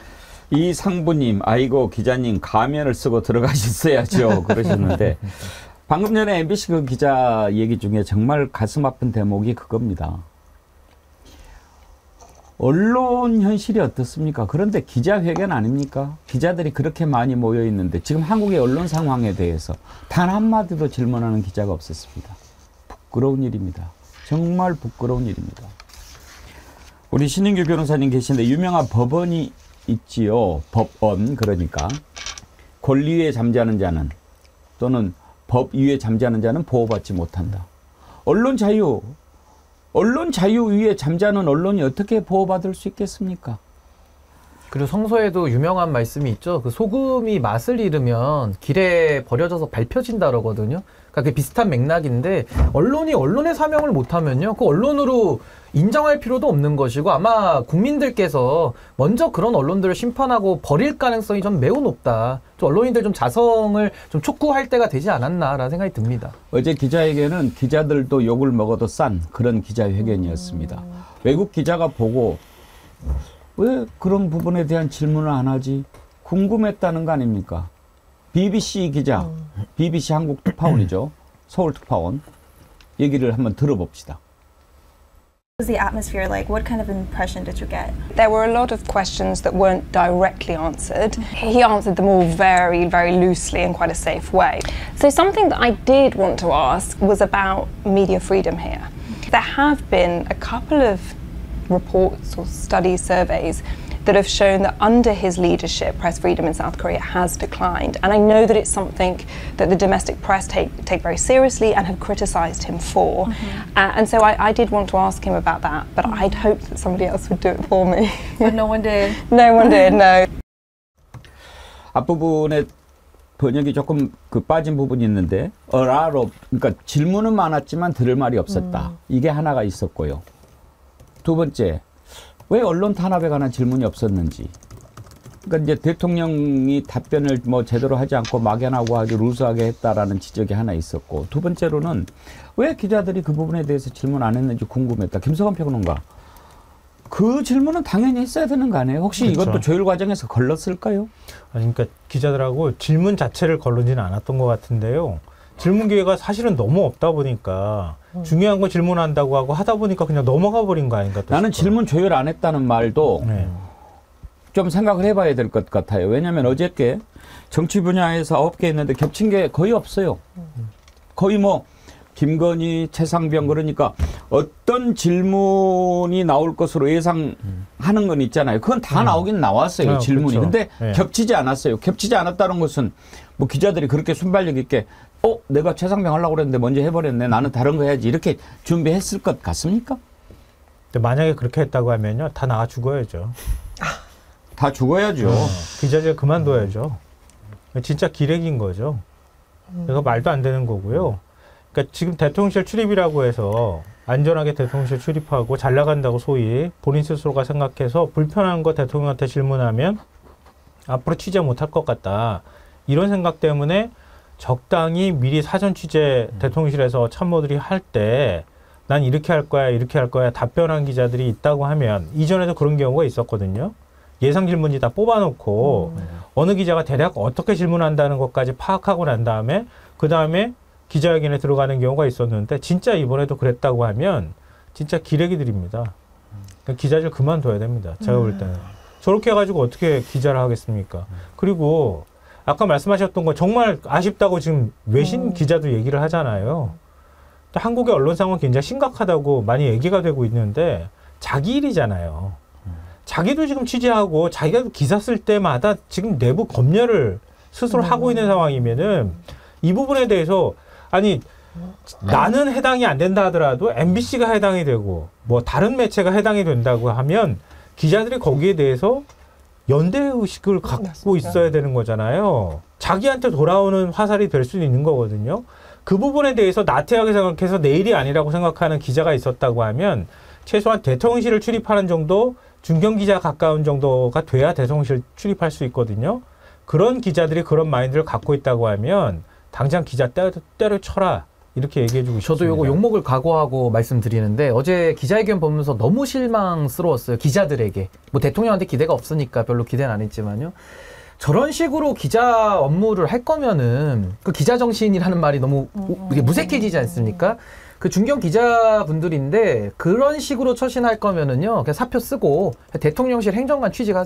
이 상부님, 아이고 기자님 가면을 쓰고 들어가셨어야죠 그러셨는데 방금 전에 엠비씨 그 기자 얘기 중에 정말 가슴 아픈 대목이 그겁니다. 언론 현실이 어떻습니까? 그런데 기자회견 아닙니까? 기자들이 그렇게 많이 모여 있는데 지금 한국의 언론 상황에 대해서 단 한마디도 질문하는 기자가 없었습니다. 부끄러운 일입니다. 정말 부끄러운 일입니다. 우리 신인규 변호사님 계신데 유명한 법언이 있지요. 법언 그러니까 권리 위에 잠자는 자는 또는 법 위에 잠자는 자는 보호받지 못한다. 언론 자유, 언론 자유 위에 잠자는 언론이 어떻게 보호받을 수 있겠습니까? 그리고 성서에도 유명한 말씀이 있죠. 그 소금이 맛을 잃으면 길에 버려져서 밟혀진다 그러거든요. 그러니까 그 비슷한 맥락인데 언론이 언론의 사명을 못하면요. 그 언론으로 인정할 필요도 없는 것이고 아마 국민들께서 먼저 그런 언론들을 심판하고 버릴 가능성이 좀 매우 높다. 좀 언론인들 좀 자성을 좀 촉구할 때가 되지 않았나라는 생각이 듭니다. 어제 기자회견은 기자들도 욕을 먹어도 싼 그런 기자회견이었습니다. 음. 외국 기자가 보고 왜 그런 부분에 대한 질문을 안 하지? 궁금했다는 거 아닙니까? 비비씨 기자, 음. 비비씨 한국 특파원이죠. 서울 특파원. 얘기를 한번 들어봅시다. What was the atmosphere like? What kind of impression did you get? There were a lot of questions that weren't directly answered. He answered them all very, very loosely in quite a safe way. So something that I did want to ask was about media freedom here. There have been a couple of reports or studies, surveys that have shown that under his leadership, press freedom in South Korea has declined. And I know that it's something that the domestic press take, take very seriously and have criticised him for. Mm-hmm. uh, and so I, I did want to ask him about that, but mm-hmm. I'd hoped that somebody else would do it for me. But no one did? No one did, no. 앞부분에 번역이 조금 그 빠진 부분이 있는데 어라로 그러니까 질문은 많았지만 들을 말이 없었다. 음. 이게 하나가 있었고요. 두 번째, 왜 언론 탄압에 관한 질문이 없었는지. 그러니까 이제 대통령이 답변을 뭐 제대로 하지 않고 막연하고 아주 루스하게 했다라는 지적이 하나 있었고, 두 번째로는 왜 기자들이 그 부분에 대해서 질문 안 했는지 궁금했다. 김성환 평론가. 그 질문은 당연히 했어야 되는 거 아니에요? 혹시 그렇죠. 이것도 조율 과정에서 걸렀을까요? 아니, 그러니까 기자들하고 질문 자체를 걸르지는 않았던 것 같은데요. 질문 기회가 사실은 너무 없다 보니까 음. 중요한 거 질문한다고 하고 하다 보니까 그냥 넘어가 버린 거 아닌가. 나는 싶어요. 질문 조율 안 했다는 말도 네. 좀 생각을 해봐야 될 것 같아요. 왜냐하면 어저께 정치 분야에서 아홉 개 있는데 겹친 게 거의 없어요. 거의 뭐 김건희, 최상병 그러니까 어떤 질문이 나올 것으로 예상하는 건 있잖아요. 그건 다 음. 나오긴 나왔어요. 아, 질문이. 그렇죠. 근데 네. 겹치지 않았어요. 겹치지 않았다는 것은 뭐 기자들이 그렇게 순발력 있게 어? 내가 최상병 하려고 그랬는데 먼저 해버렸네. 나는 다른 거 해야지. 이렇게 준비했을 것 같습니까? 근데 만약에 그렇게 했다고 하면요. 다 나가 죽어야죠. 다 죽어야죠. 어, 기자들 그만둬야죠. 진짜 기레기인 거죠. 이거 말도 안 되는 거고요. 그러니까 지금 대통령실 출입이라고 해서 안전하게 대통령실 출입하고 잘 나간다고 소위 본인 스스로가 생각해서 불편한 거 대통령한테 질문하면 앞으로 취재 못할 것 같다. 이런 생각 때문에 적당히 미리 사전 취재 음. 대통령실에서 참모들이 할 때 난 이렇게 할 거야, 이렇게 할 거야 답변한 기자들이 있다고 하면 이전에도 그런 경우가 있었거든요. 예상 질문지 다 뽑아놓고 음. 어느 기자가 대략 어떻게 질문한다는 것까지 파악하고 난 다음에 그 다음에 기자회견에 들어가는 경우가 있었는데 진짜 이번에도 그랬다고 하면 진짜 기레기들입니다. 그러니까 기자들 그만둬야 됩니다. 제가 볼 때는. 저렇게 해가지고 어떻게 기자를 하겠습니까? 그리고 아까 말씀하셨던 거 정말 아쉽다고 지금 외신 기자도 얘기를 하잖아요. 또 한국의 언론상은 굉장히 심각하다고 많이 얘기가 되고 있는데 자기 일이잖아요. 자기도 지금 취재하고 자기가 기사 쓸 때마다 지금 내부 검열을 스스로 음. 하고 있는 상황이면은 이 부분에 대해서 아니 나는 해당이 안 된다 하더라도 엠비씨가 해당이 되고 뭐 다른 매체가 해당이 된다고 하면 기자들이 거기에 대해서 연대의식을 갖고 맞습니다. 있어야 되는 거잖아요. 자기한테 돌아오는 화살이 될 수는 있는 거거든요. 그 부분에 대해서 나태하게 생각해서 내일이 아니라고 생각하는 기자가 있었다고 하면 최소한 대통령실을 출입하는 정도, 중견기자 가까운 정도가 돼야 대통령실 출입할 수 있거든요. 그런 기자들이 그런 마인드를 갖고 있다고 하면 당장 기자 때려, 때려쳐라. 이렇게 얘기해주고 싶습니다. 저도 요거 욕먹을 각오하고 말씀드리는데 어제 기자회견 보면서 너무 실망스러웠어요. 기자들에게. 뭐 대통령한테 기대가 없으니까 별로 기대는 안 했지만요. 저런 식으로 기자 업무를 할 거면은 그 기자 정신이라는 말이 너무 이게 무색해지지 않습니까? 그 중견 기자분들인데 그런 식으로 처신할 거면은요. 그냥 사표 쓰고 대통령실 행정관 취직하세요.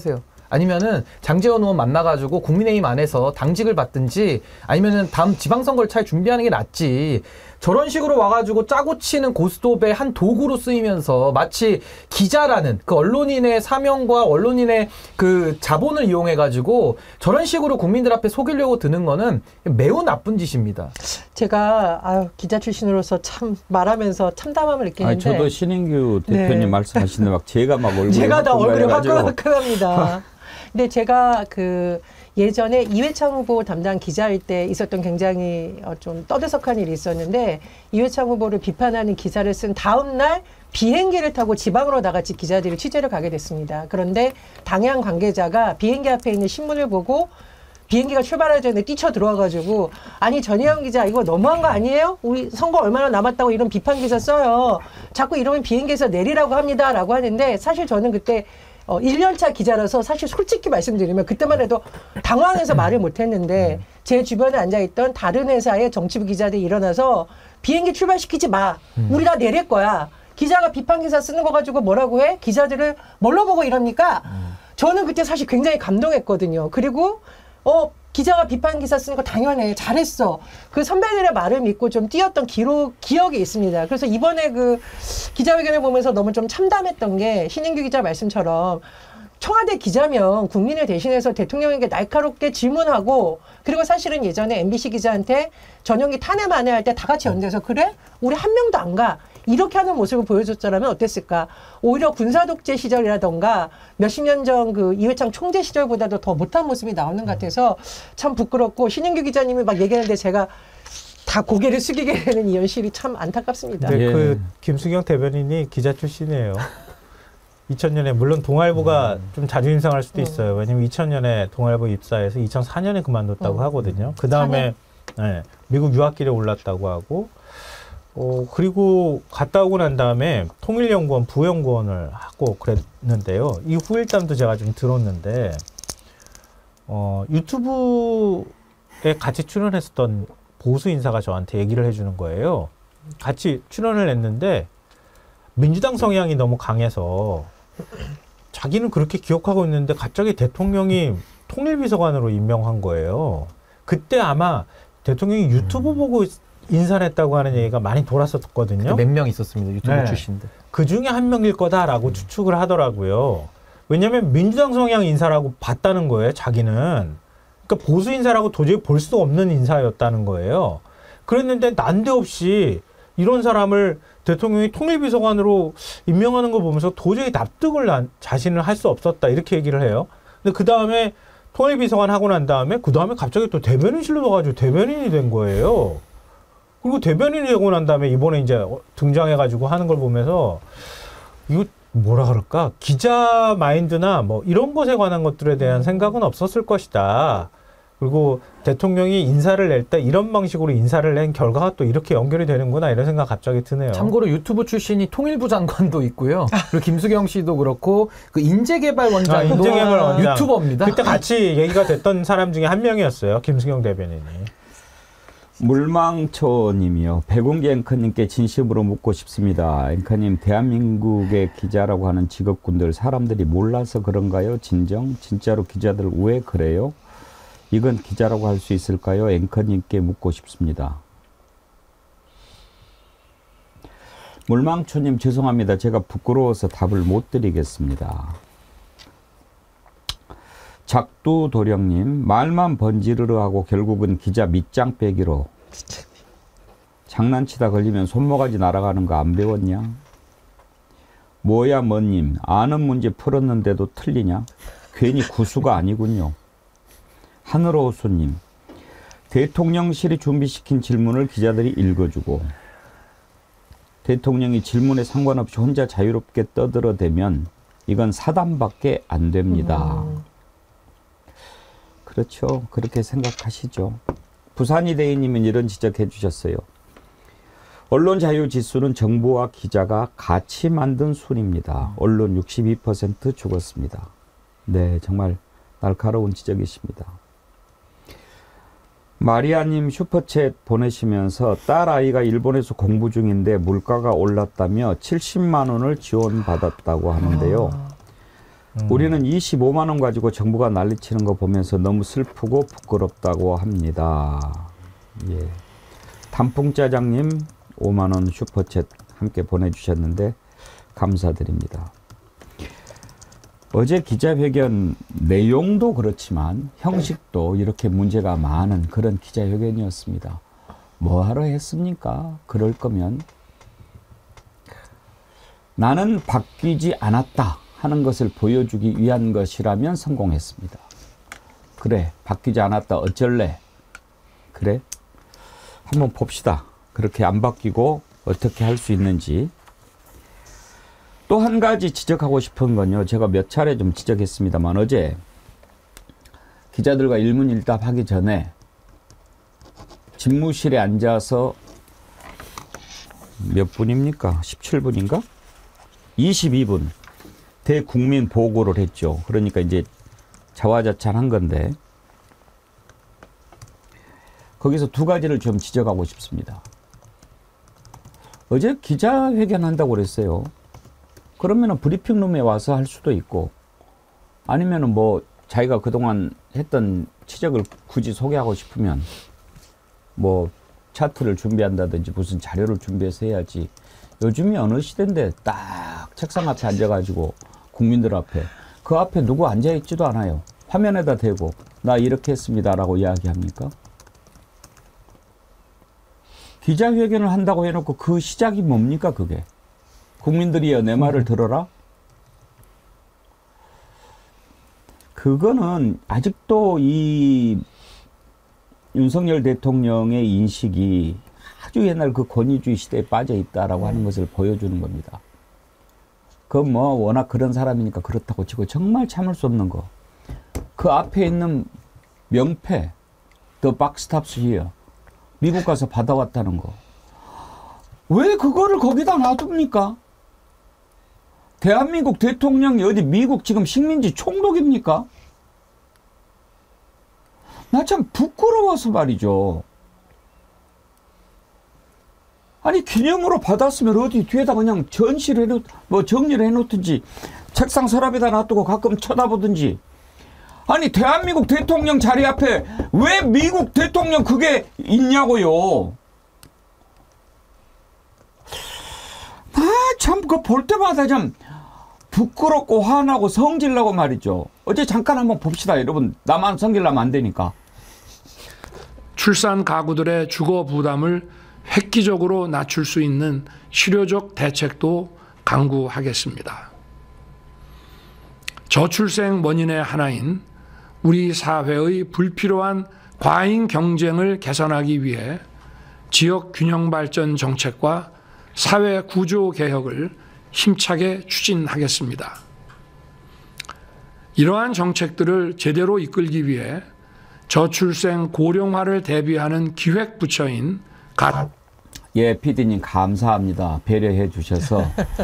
아니면은 장제원 의원 만나가지고 국민의힘 안에서 당직을 받든지 아니면은 다음 지방선거를 잘 준비하는 게 낫지. 저런 식으로 와가지고 짜고 치는 고스톱의 한 도구로 쓰이면서 마치 기자라는 그 언론인의 사명과 언론인의 그 자본을 이용해가지고 저런 식으로 국민들 앞에 속이려고 드는 거는 매우 나쁜 짓입니다. 제가 아유, 기자 출신으로서 참 말하면서 참담함을 느끼는데. 아니, 저도 신인규 대표님 네. 말씀하시는데 막 제가 막 얼굴이 제가 다 얼굴이 화끈화끈해가지고. 화끈화끈합니다. 근데 제가 그 예전에 이회창 후보 담당 기자일 때 있었던 굉장히 어 좀 떠들썩한 일이 있었는데 이회창 후보를 비판하는 기사를 쓴 다음 날 비행기를 타고 지방으로 나같이 기자들이 취재를 가게 됐습니다. 그런데 당양 관계자가 비행기 앞에 있는 신문을 보고 비행기가 출발하기 전에 뛰쳐 들어와가지고 아니 전혜영 기자 이거 너무한 거 아니에요? 우리 선거 얼마나 남았다고 이런 비판 기사 써요. 자꾸 이러면 비행기에서 내리라고 합니다. 라고 하는데 사실 저는 그때 어, 일 년차 기자라서 사실 솔직히 말씀드리면 그때만 해도 당황해서 말을 못했는데 제 주변에 앉아있던 다른 회사의 정치부 기자들이 일어나서 비행기 출발시키지 마. 우리 다 내릴 거야. 기자가 비판 기사 쓰는 거 가지고 뭐라고 해? 기자들을 뭘로 보고 이럽니까? 저는 그때 사실 굉장히 감동했거든요. 그리고 어 기자가 비판 기사 쓰는 거 당연해. 잘했어. 그 선배들의 말을 믿고 좀 뛰었던 기록, 기억이 있습니다. 그래서 이번에 그 기자회견을 보면서 너무 좀 참담했던 게 신인규 기자 말씀처럼 청와대 기자면 국민을 대신해서 대통령에게 날카롭게 질문하고 그리고 사실은 예전에 엠비씨 기자한테 전용기 탄핵 만회할 때 다 같이 연대해서 그래? 우리 한 명도 안 가. 이렇게 하는 모습을 보여줬더라면 어땠을까? 오히려 군사독재 시절이라던가 몇십 년 전 그 이회창 총재 시절보다도 더 못한 모습이 나오는 것 같아서 참 부끄럽고 신인규 기자님이 막 얘기하는데 제가 다 고개를 숙이게 되는 이 현실이 참 안타깝습니다. 네, 예. 그 김수경 대변인이 기자 출신이에요. 이천 년에 물론 동아일보가 음. 좀 자존심 상할 수도 있어요. 왜냐면 이천 년에 동아일보 입사해서 이천사 년에 그만뒀다고 음. 하거든요. 그 다음에 네, 미국 유학길에 올랐다고 하고 어, 그리고 갔다 오고 난 다음에 통일연구원 부연구원을 하고 그랬는데요. 이 후일담도 제가 좀 들었는데 어, 유튜브에 같이 출연했었던 보수 인사가 저한테 얘기를 해주는 거예요. 같이 출연을 했는데 민주당 성향이 너무 강해서 자기는 그렇게 기억하고 있는데 갑자기 대통령이 통일비서관으로 임명한 거예요. 그때 아마 대통령이 유튜브 보고 인사를 했다고 하는 얘기가 많이 돌았었거든요. 몇 명 있었습니다. 유튜브 네. 출신들. 그 중에 한 명일 거다라고 음. 추측을 하더라고요. 왜냐하면 민주당 성향 인사라고 봤다는 거예요. 자기는. 그러니까 보수 인사라고 도저히 볼 수 없는 인사였다는 거예요. 그랬는데 난데없이 이런 사람을 대통령이 통일비서관으로 임명하는 걸 보면서 도저히 납득을 난, 자신을 할 수 없었다 이렇게 얘기를 해요. 근데 그 다음에 통일비서관 하고 난 다음에 그 다음에 갑자기 또 대변인실로 가가지고 대변인이 된 거예요. 그리고 대변인이 되고 난 다음에 이번에 이제 등장해가지고 하는 걸 보면서 이거 뭐라 그럴까? 기자 마인드나 뭐 이런 것에 관한 것들에 대한 생각은 없었을 것이다. 그리고 대통령이 인사를 낼 때 이런 방식으로 인사를 낸 결과가 또 이렇게 연결이 되는구나 이런 생각 갑자기 드네요. 참고로 유튜브 출신이 통일부 장관도 있고요. 그리고 김수경 씨도 그렇고 그 인재개발원장도 아, 인재개발원장. 유튜버입니다. 그때 같이 얘기가 됐던 사람 중에 한 명이었어요. 김수경 대변인이. 물망초님이요. 백운기 앵커님께 진심으로 묻고 싶습니다. 앵커님, 대한민국의 기자라고 하는 직업군들 사람들이 몰라서 그런가요? 진정? 진짜로 기자들 왜 그래요? 이건 기자라고 할 수 있을까요? 앵커님께 묻고 싶습니다. 물망초님 죄송합니다. 제가 부끄러워서 답을 못 드리겠습니다. 작두도령님, 말만 번지르르 하고 결국은 기자 밑장 빼기로. 장난치다 걸리면 손모가지 날아가는 거 안 배웠냐? 뭐야 뭐님, 아는 문제 풀었는데도 틀리냐? 괜히 구수가 아니군요. 하늘호수님, 대통령실이 준비시킨 질문을 기자들이 읽어주고 대통령이 질문에 상관없이 혼자 자유롭게 떠들어대면 이건 사단밖에 안 됩니다. 음. 그렇죠. 그렇게 생각하시죠. 부산이대인님은 이런 지적해 주셨어요. 언론 자유 지수는 정부와 기자가 같이 만든 순입니다. 언론 육십이 퍼센트 죽었습니다. 네, 정말 날카로운 지적이십니다. 마리아님 슈퍼챗 보내시면서 딸 아이가 일본에서 공부 중인데 물가가 올랐다며 칠십만 원을 지원받았다고 하는데요. 음. 우리는 이십오만 원 가지고 정부가 난리치는 거 보면서 너무 슬프고 부끄럽다고 합니다. 예. 단풍짜장님 오만 원 슈퍼챗 함께 보내주셨는데 감사드립니다. 어제 기자회견 내용도 그렇지만 형식도 이렇게 문제가 많은 그런 기자회견이었습니다. 뭐하러 했습니까? 그럴 거면 나는 바뀌지 않았다 하는 것을 보여주기 위한 것이라면 성공했습니다. 그래, 바뀌지 않았다 어쩔래? 그래, 한번 봅시다. 그렇게 안 바뀌고 어떻게 할 수 있는지. 또 한 가지 지적하고 싶은 건요. 제가 몇 차례 좀 지적했습니다만 어제 기자들과 일문일답 하기 전에 집무실에 앉아서 몇 분입니까? 십칠 분인가? 이십이 분 대국민 보고를 했죠. 그러니까 이제 자화자찬한 건데 거기서 두 가지를 좀 지적하고 싶습니다. 어제 기자회견 한다고 그랬어요. 그러면은 브리핑룸에 와서 할 수도 있고 아니면은 뭐 자기가 그동안 했던 지적을 굳이 소개하고 싶으면 뭐 차트를 준비한다든지 무슨 자료를 준비해서 해야지. 요즘이 어느 시대인데 딱 책상 앞에 앉아가지고 국민들 앞에 그 앞에 누구 앉아있지도 않아요. 화면에다 대고 나 이렇게 했습니다라고 이야기합니까? 기자회견을 한다고 해놓고 그 시작이 뭡니까 그게? 국민들이여 내 말을 들어라? 그거는 아직도 이 윤석열 대통령의 인식이 아주 옛날 그 권위주의 시대에 빠져 있다라고 하는 것을 보여주는 겁니다. 그건 뭐 워낙 그런 사람이니까 그렇다고 치고 정말 참을 수 없는 거. 그 앞에 있는 명패, The Buck Stops Here. 미국 가서 받아왔다는 거. 왜 그거를 거기다 놔둡니까? 대한민국 대통령이 어디 미국 지금 식민지 총독입니까? 나 참 부끄러워서 말이죠. 아니 기념으로 받았으면 어디 뒤에다 그냥 전시를 해놓, 뭐 정리를 해놓든지 책상 서랍에다 놔두고 가끔 쳐다보든지. 아니 대한민국 대통령 자리 앞에 왜 미국 대통령 그게 있냐고요. 아 참 그거 볼 때마다 참 부끄럽고 화나고 성질나고 말이죠. 어제 잠깐 한번 봅시다 여러분. 나만 성질나면 안 되니까. 출산 가구들의 주거 부담을 획기적으로 낮출 수 있는 실효적 대책도 강구하겠습니다. 저출생 원인의 하나인 우리 사회의 불필요한 과잉 경쟁을 개선하기 위해 지역 균형 발전 정책과 사회 구조 개혁을 힘차게 추진하겠습니다. 이러한 정책들을 제대로 이끌기 위해 저출생 고령화를 대비하는 기획부처인 가... 예, 피디님 감사합니다. 배려해 주셔서.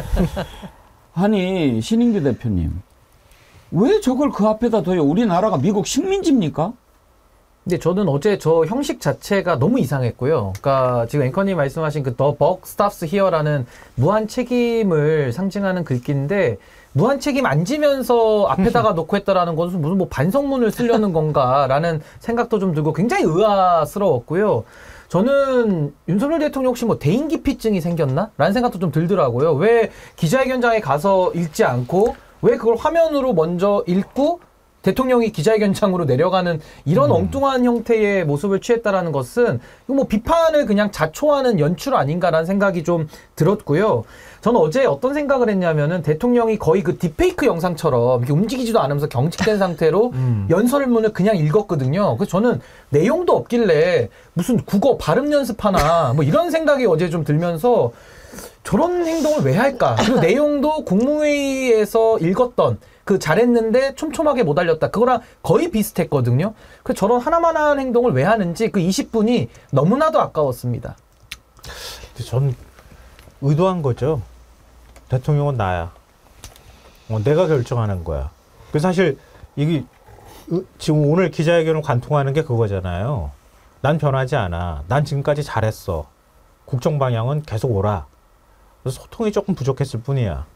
아니 신인규 대표님 왜 저걸 그 앞에다 둬요? 우리나라가 미국 식민지입니까? 근데 저는 어제 저 형식 자체가 너무 이상했고요. 그러니까 지금 앵커님 말씀하신 그 The Buck Stops Here라는 무한 책임을 상징하는 글귀인데 무한 책임 안 지면서 앞에다가 놓고 했다라는 것은 무슨 뭐 반성문을 쓰려는 건가라는 생각도 좀 들고 굉장히 의아스러웠고요. 저는 윤석열 대통령 혹시 뭐 대인기피증이 생겼나? 라는 생각도 좀 들더라고요. 왜 기자회견장에 가서 읽지 않고 왜 그걸 화면으로 먼저 읽고 대통령이 기자회견장으로 내려가는 이런 음. 엉뚱한 형태의 모습을 취했다라는 것은 이거 뭐 비판을 그냥 자초하는 연출 아닌가라는 생각이 좀 들었고요. 저는 어제 어떤 생각을 했냐면은 대통령이 거의 그 딥페이크 영상처럼 이렇게 움직이지도 않으면서 경직된 상태로 음. 연설문을 그냥 읽었거든요. 그래서 저는 내용도 없길래 무슨 국어 발음 연습하나 뭐 이런 생각이 어제 좀 들면서 저런 행동을 왜 할까? 그리고 내용도 국무회의에서 읽었던 그 잘했는데 촘촘하게 못 알렸다. 그거랑 거의 비슷했거든요. 그래서 저런 하나만한 행동을 왜 하는지 그 이십 분이 너무나도 아까웠습니다. 전 의도한 거죠. 대통령은 나야. 어, 내가 결정하는 거야. 그 사실 이게 지금 오늘 기자회견을 관통하는 게 그거잖아요. 난 변하지 않아. 난 지금까지 잘했어. 국정 방향은 계속 오라. 그래서 소통이 조금 부족했을 뿐이야.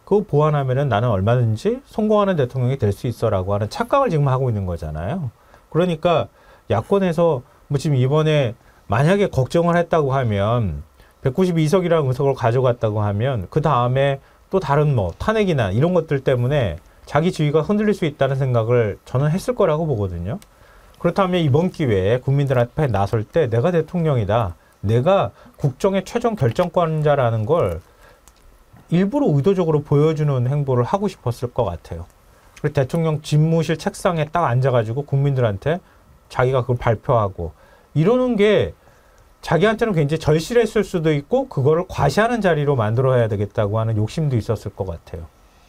그거 보완하면은 나는 얼마든지 성공하는 대통령이 될 수 있어라고 하는 착각을 지금 하고 있는 거잖아요. 그러니까 야권에서 뭐 지금 이번에 만약에 걱정을 했다고 하면 백구십이 석이라는 의석을 가져갔다고 하면 그 다음에 또 다른 뭐 탄핵이나 이런 것들 때문에 자기 지위가 흔들릴 수 있다는 생각을 저는 했을 거라고 보거든요. 그렇다면 이번 기회에 국민들 앞에 나설 때 내가 대통령이다. 내가 국정의 최종 결정권자라는 걸 일부러 의도적으로 보여주는 행보를 하고 싶었을 것 같아요. 그리고 대통령 집무실 책상에 딱 앉아가지고 국민들한테 자기가 그걸 발표하고 이러는 게 자기한테는 굉장히 절실했을 수도 있고 그거를 과시하는 자리로 만들어야 되겠다고 하는 욕심도 있었을 것 같아요.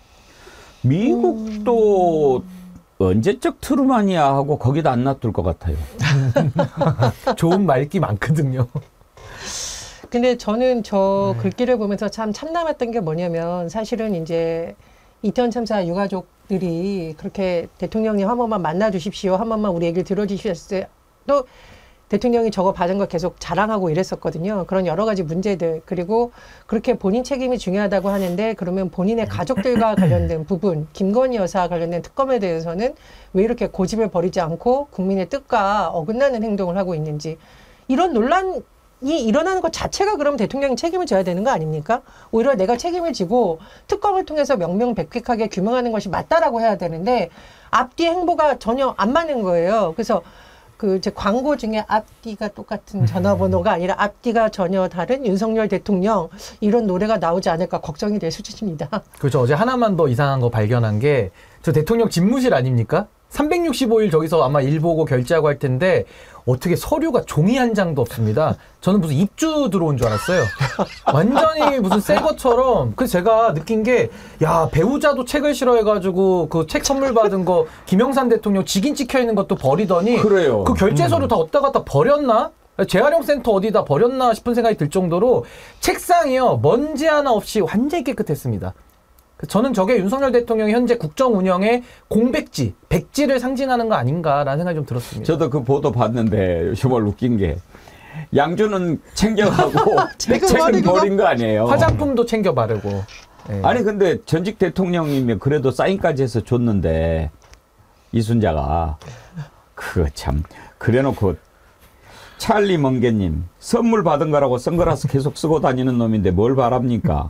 미국도 언제적 트루만이야 하고 거기다 안 놔둘 것 같아요. 좋은 말기 많거든요. 근데 저는 저 글귀를 보면서 참 참담했던 게 뭐냐면 사실은 이제 이태원 참사 유가족들이 그렇게 대통령님 한 번만 만나 주십시오. 한 번만 우리 얘기를 들어주십시오. 또 대통령이 저거 받은 거 계속 자랑하고 이랬었거든요. 그런 여러 가지 문제들. 그리고 그렇게 본인 책임이 중요하다고 하는데 그러면 본인의 가족들과 관련된 부분, 김건희 여사와 관련된 특검에 대해서는 왜 이렇게 고집을 버리지 않고 국민의 뜻과 어긋나는 행동을 하고 있는지. 이런 논란이 일어나는 것 자체가 그럼 대통령이 책임을 져야 되는 거 아닙니까? 오히려 내가 책임을 지고 특검을 통해서 명명백백하게 규명하는 것이 맞다라고 해야 되는데 앞뒤 행보가 전혀 안 맞는 거예요. 그래서 그 제 광고 중에 앞뒤가 똑같은 전화번호가 아니라 앞뒤가 전혀 다른 윤석열 대통령 이런 노래가 나오지 않을까 걱정이 될 수준입니다. 그렇죠. 어제 하나만 더 이상한 거 발견한 게 저 대통령 집무실 아닙니까? 삼백육십오 일 저기서 아마 일 보고 결제하고 할 텐데 어떻게 서류가 종이 한 장도 없습니다. 저는 무슨 입주 들어온 줄 알았어요. 완전히 무슨 새 것처럼. 그래서 제가 느낀 게 야 배우자도 책을 싫어해가지고 그 책 선물 받은 거 김영삼 대통령 직인 찍혀 있는 것도 버리더니 그래요. 그 결제 서류 음. 다 어디다 갖다 버렸나? 재활용센터 어디다 버렸나 싶은 생각이 들 정도로 책상이요 먼지 하나 없이 완전히 깨끗했습니다. 저는 저게 윤석열 대통령이 현재 국정 운영의 공백지, 백지를 상징하는 거 아닌가라는 생각이 좀 들었습니다. 저도 그 보도 봤는데 정말 웃긴 게 양주는 챙겨가고 책은 버린 거 아니에요. 화장품도 챙겨 바르고. 네. 아니 근데 전직 대통령이면 그래도 사인까지 해서 줬는데 이순자가 그 참 그래놓고 찰리 멍게님 선물 받은 거라고 선글라스 계속 쓰고 다니는 놈인데 뭘 바랍니까?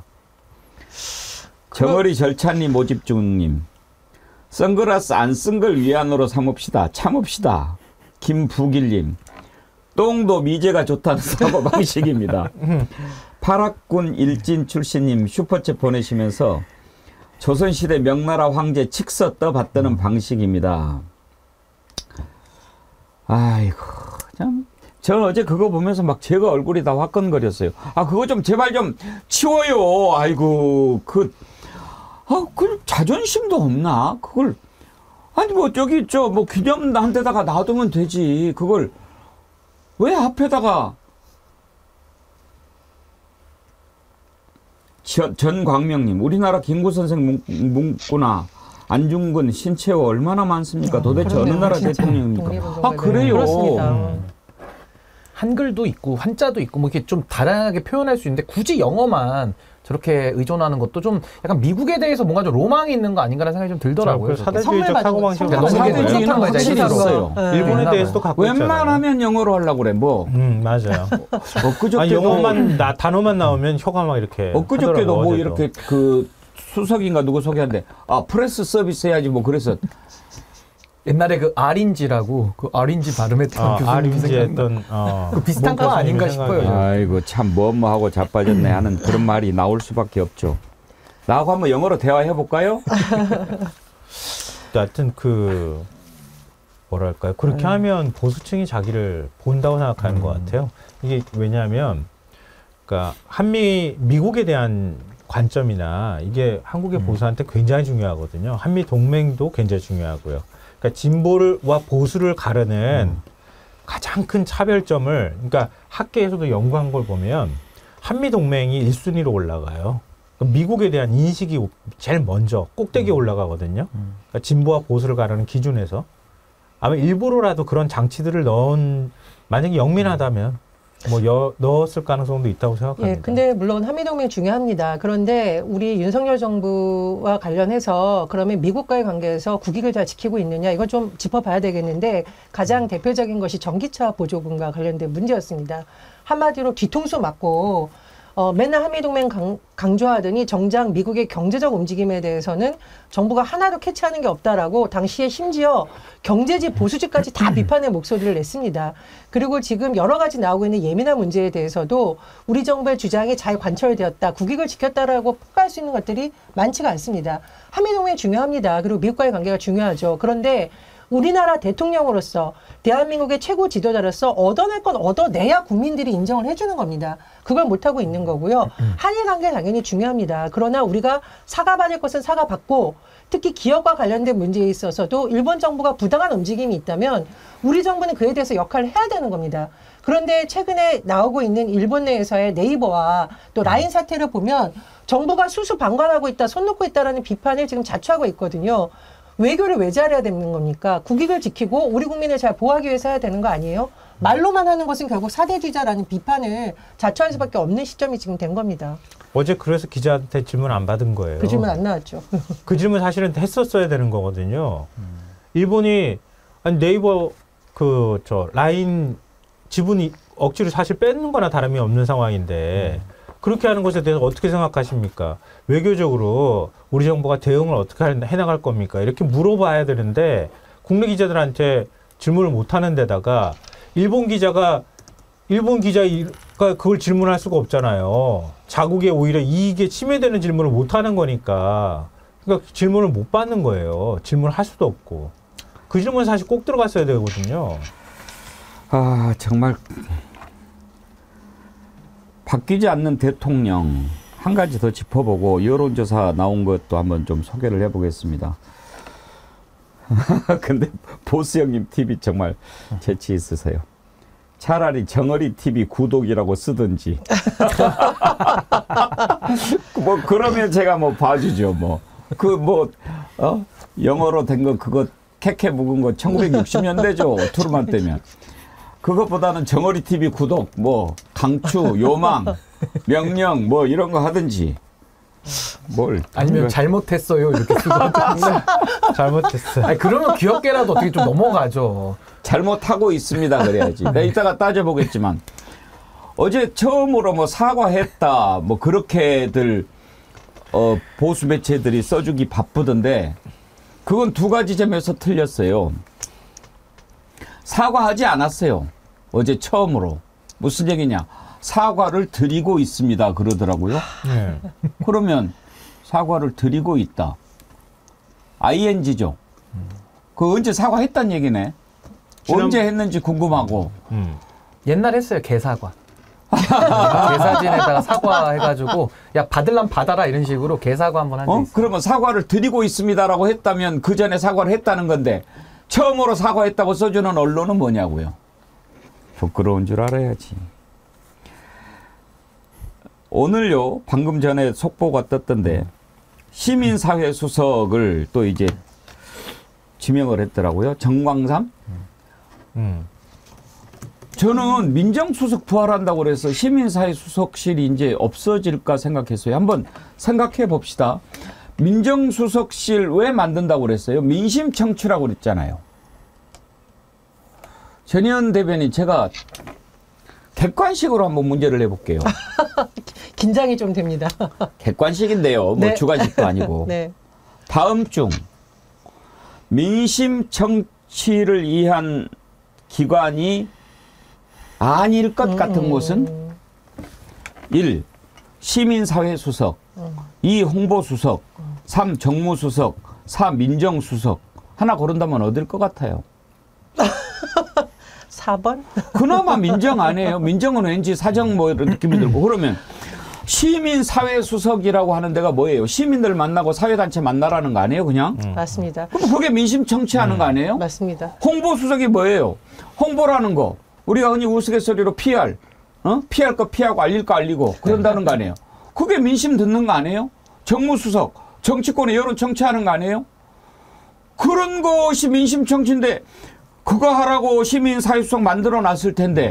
정어리 절찬리 모집중님 선글라스 안 쓴 걸 위안으로 삼읍시다. 참읍시다. 김부길님 똥도 미제가 좋다는 사고방식입니다. 파락군 일진 출신님 슈퍼챗 보내시면서 조선시대 명나라 황제 칙서 떠받드는 방식입니다. 아이고 참. 저 어제 그거 보면서 막 제가 얼굴이 다 화끈거렸어요. 아 그거 좀 제발 좀 치워요. 아이고 그 아, 그 자존심도 없나? 그걸 아니 뭐 저기 저 뭐 기념 한 데다가 놔두면 되지. 그걸 왜 앞에다가 전, 전광명님 우리나라 김구 선생 문구나 안중근 신채호 얼마나 많습니까? 도대체 아, 어느 나라 대통령입니까? 아 그래요. 그렇습니다. 음. 한글도 있고 한자도 있고 뭐 이렇게 좀 다양하게 표현할 수 있는데 굳이 영어만 저렇게 의존하는 것도 좀 약간 미국에 대해서 뭔가 좀 로망이 있는 거 아닌가라는 생각이 좀 들더라고요. 그 사대주의적 사고방식을 너무 사대주의는 거에 확실히 있어요. 일본에 네. 대해서도 갖고 웬만하면 영어로 하려고 그래 뭐. 음 맞아요. 엊그저께도 아니, 영어만 나, 단어만 나오면 혀가 막 이렇게. 엊그저께도 하더라고, 뭐 어제도. 이렇게 그 수석인가 누구 소개한데 아 프레스 서비스 해야지 뭐 그래서 옛날에 그 아린지라고 그 아린지 발음했던 어, 교수님 아린지 했던 어, 그 비슷한 거 아닌가 싶어요. 아이고 참 뭐뭐하고 자빠졌네 하는 그런 말이 나올 수밖에 없죠. 나하고 한번 영어로 대화해 볼까요? 하여튼 그 뭐랄까요 그렇게 음. 하면 보수층이 자기를 본다고 생각하는 음. 것 같아요. 이게 왜냐하면 그러니까 한미 미국에 대한 관점이나 이게 한국의 음. 보수한테 굉장히 중요하거든요. 한미 동맹도 굉장히 중요하고요. 그러니까 진보와 보수를 가르는 음. 가장 큰 차별점을 그러니까 학계에서도 연구한 걸 보면 한미 동맹이 일 순위로 올라가요. 그러니까 미국에 대한 인식이 제일 먼저 꼭대기에 음. 올라가거든요. 그러니까 진보와 보수를 가르는 기준에서 아마 일부러라도 그런 장치들을 넣은 만약에 영민하다면 뭐 여, 넣었을 가능성도 있다고 생각합니다. 예, 근데 물론 한미동맹 중요합니다. 그런데 우리 윤석열 정부와 관련해서 그러면 미국과의 관계에서 국익을 잘 지키고 있느냐 이거 좀 짚어봐야 되겠는데 가장 대표적인 것이 전기차 보조금과 관련된 문제였습니다. 한마디로 뒤통수 맞고 어, 맨날 한미동맹 강, 강조하더니 정작 미국의 경제적 움직임에 대해서는 정부가 하나도 캐치하는 게 없다라고 당시에 심지어 경제지 보수지까지 다 비판의 목소리를 냈습니다. 그리고 지금 여러 가지 나오고 있는 예민한 문제에 대해서도 우리 정부의 주장이 잘 관철되었다, 국익을 지켰다라고 평가할 수 있는 것들이 많지가 않습니다. 한미동맹이 중요합니다. 그리고 미국과의 관계가 중요하죠. 그런데 우리나라 대통령으로서 대한민국의 최고 지도자로서 얻어낼 건 얻어내야 국민들이 인정을 해주는 겁니다. 그걸 못하고 있는 거고요. 한일 관계 당연히 중요합니다. 그러나 우리가 사과받을 것은 사과받고 특히 기업과 관련된 문제에 있어서도 일본 정부가 부당한 움직임이 있다면 우리 정부는 그에 대해서 역할을 해야 되는 겁니다. 그런데 최근에 나오고 있는 일본 내에서의 네이버와 또 라인 사태를 보면 정부가 수수방관하고 있다, 손 놓고 있다라는 비판을 지금 자초하고 있거든요. 외교를 왜 잘해야 되는 겁니까? 국익을 지키고 우리 국민을 잘 보호하기 위해서 해야 되는 거 아니에요? 말로만 하는 것은 결국 사대주의자라는 비판을 자초할 수밖에 없는 시점이 지금 된 겁니다. 어제 그래서 기자한테 질문 안 받은 거예요. 그 질문 안 나왔죠. 그 질문 사실은 했었어야 되는 거거든요. 음. 일본이 아니 네이버 그 저 라인 지분이 억지로 사실 뺏는 거나 다름이 없는 상황인데 음. 그렇게 하는 것에 대해서 어떻게 생각하십니까? 외교적으로 우리 정부가 대응을 어떻게 해나갈 겁니까? 이렇게 물어봐야 되는데 국내 기자들한테 질문을 못하는 데다가 일본 기자가 일본 기자가 그걸 질문할 수가 없잖아요. 자국의 오히려 이익에 침해되는 질문을 못하는 거니까 그러니까 질문을 못 받는 거예요. 질문을 할 수도 없고. 그 질문 사실 꼭 들어갔어야 되거든요. 아 정말 바뀌지 않는 대통령 한 가지 더 짚어보고 여론조사 나온 것도 한번 좀 소개를 해보겠습니다. 근데 보스 형님 티비 정말 재치 있으세요. 차라리 정어리 티비 구독이라고 쓰든지. 뭐 그러면 제가 뭐 봐주죠. 뭐 그 뭐 어? 영어로 된 거 그거 캐캐 묵은 거 천구백육십 년대죠. 투르만 때면. 그것보다는 정어리 티비 구독, 뭐 강추, 요망, 명령 뭐 이런 거 하든지. 뭘 아니면 잘못했어요 이렇게 쓰고 잘못했어요. 아니 그러면 귀엽게라도 어떻게 좀 넘어가죠. 잘못하고 있습니다 그래야지. 내가 이따가 따져보겠지만 어제 처음으로 뭐 사과했다 뭐 그렇게들 어, 보수 매체들이 써주기 바쁘던데 그건 두 가지 점에서 틀렸어요. 사과하지 않았어요. 어제 처음으로. 무슨 얘기냐. 사과를 드리고 있습니다. 그러더라고요. 네. 그러면 사과를 드리고 있다. 아이엔지죠. 그 언제 사과했단 얘기네. 지난... 언제 했는지 궁금하고. 음. 옛날 했어요. 개사과. 개사진에다가 사과 해가지고 야 받을란 받아라 이런 식으로 개사과 한번 한 적 어? 있어요. 그러면 사과를 드리고 있습니다라고 했다면 그 전에 사과를 했다는 건데 처음으로 사과했다고 써주는 언론은 뭐냐고요. 부끄러운 줄 알아야지. 오늘요 방금 전에 속보가 떴던데 시민사회 수석을 또 이제 지명을 했더라고요. 정광삼. 음. 저는 민정수석 부활한다고 그래서 시민사회 수석실이 이제 없어질까 생각했어요. 한번 생각해 봅시다. 민정수석실 왜 만든다고 그랬어요? 민심 청취라고 그랬잖아요. 전희연 대변인 제가 객관식으로 한번 문제를 내볼게요. 긴장이 좀 됩니다. 객관식인데요. 뭐 네. 주관식도 아니고. 네. 다음 중 민심 청취를 위한 기관이 아닐 것 음, 같은 음. 곳은 일. 시민사회 수석 음. 이. 홍보수석 삼. 정무수석 사. 민정수석 하나 고른다면 어딜 것 같아요? 사 번? 그나마 민정 아니에요. 민정은 왠지 사정 뭐 이런 느낌이 들고. 그러면 시민사회수석이라고 하는 데가 뭐예요? 시민들 만나고 사회단체 만나라는 거 아니에요? 그냥? 음. 맞습니다. 그럼 그게 민심 청취하는 음. 거 아니에요? 맞습니다. 홍보수석이 뭐예요? 홍보라는 거. 우리가 흔히 우스갯소리로 피알, 어? 피할 거 피하고 알릴 거 알리고 그런다는 거 아니에요? 그게 민심 듣는 거 아니에요? 정무수석, 정치권의 여론 청취하는 거 아니에요? 그런 것이 민심 청취인데 그거 하라고 시민사회수석 만들어 놨을 텐데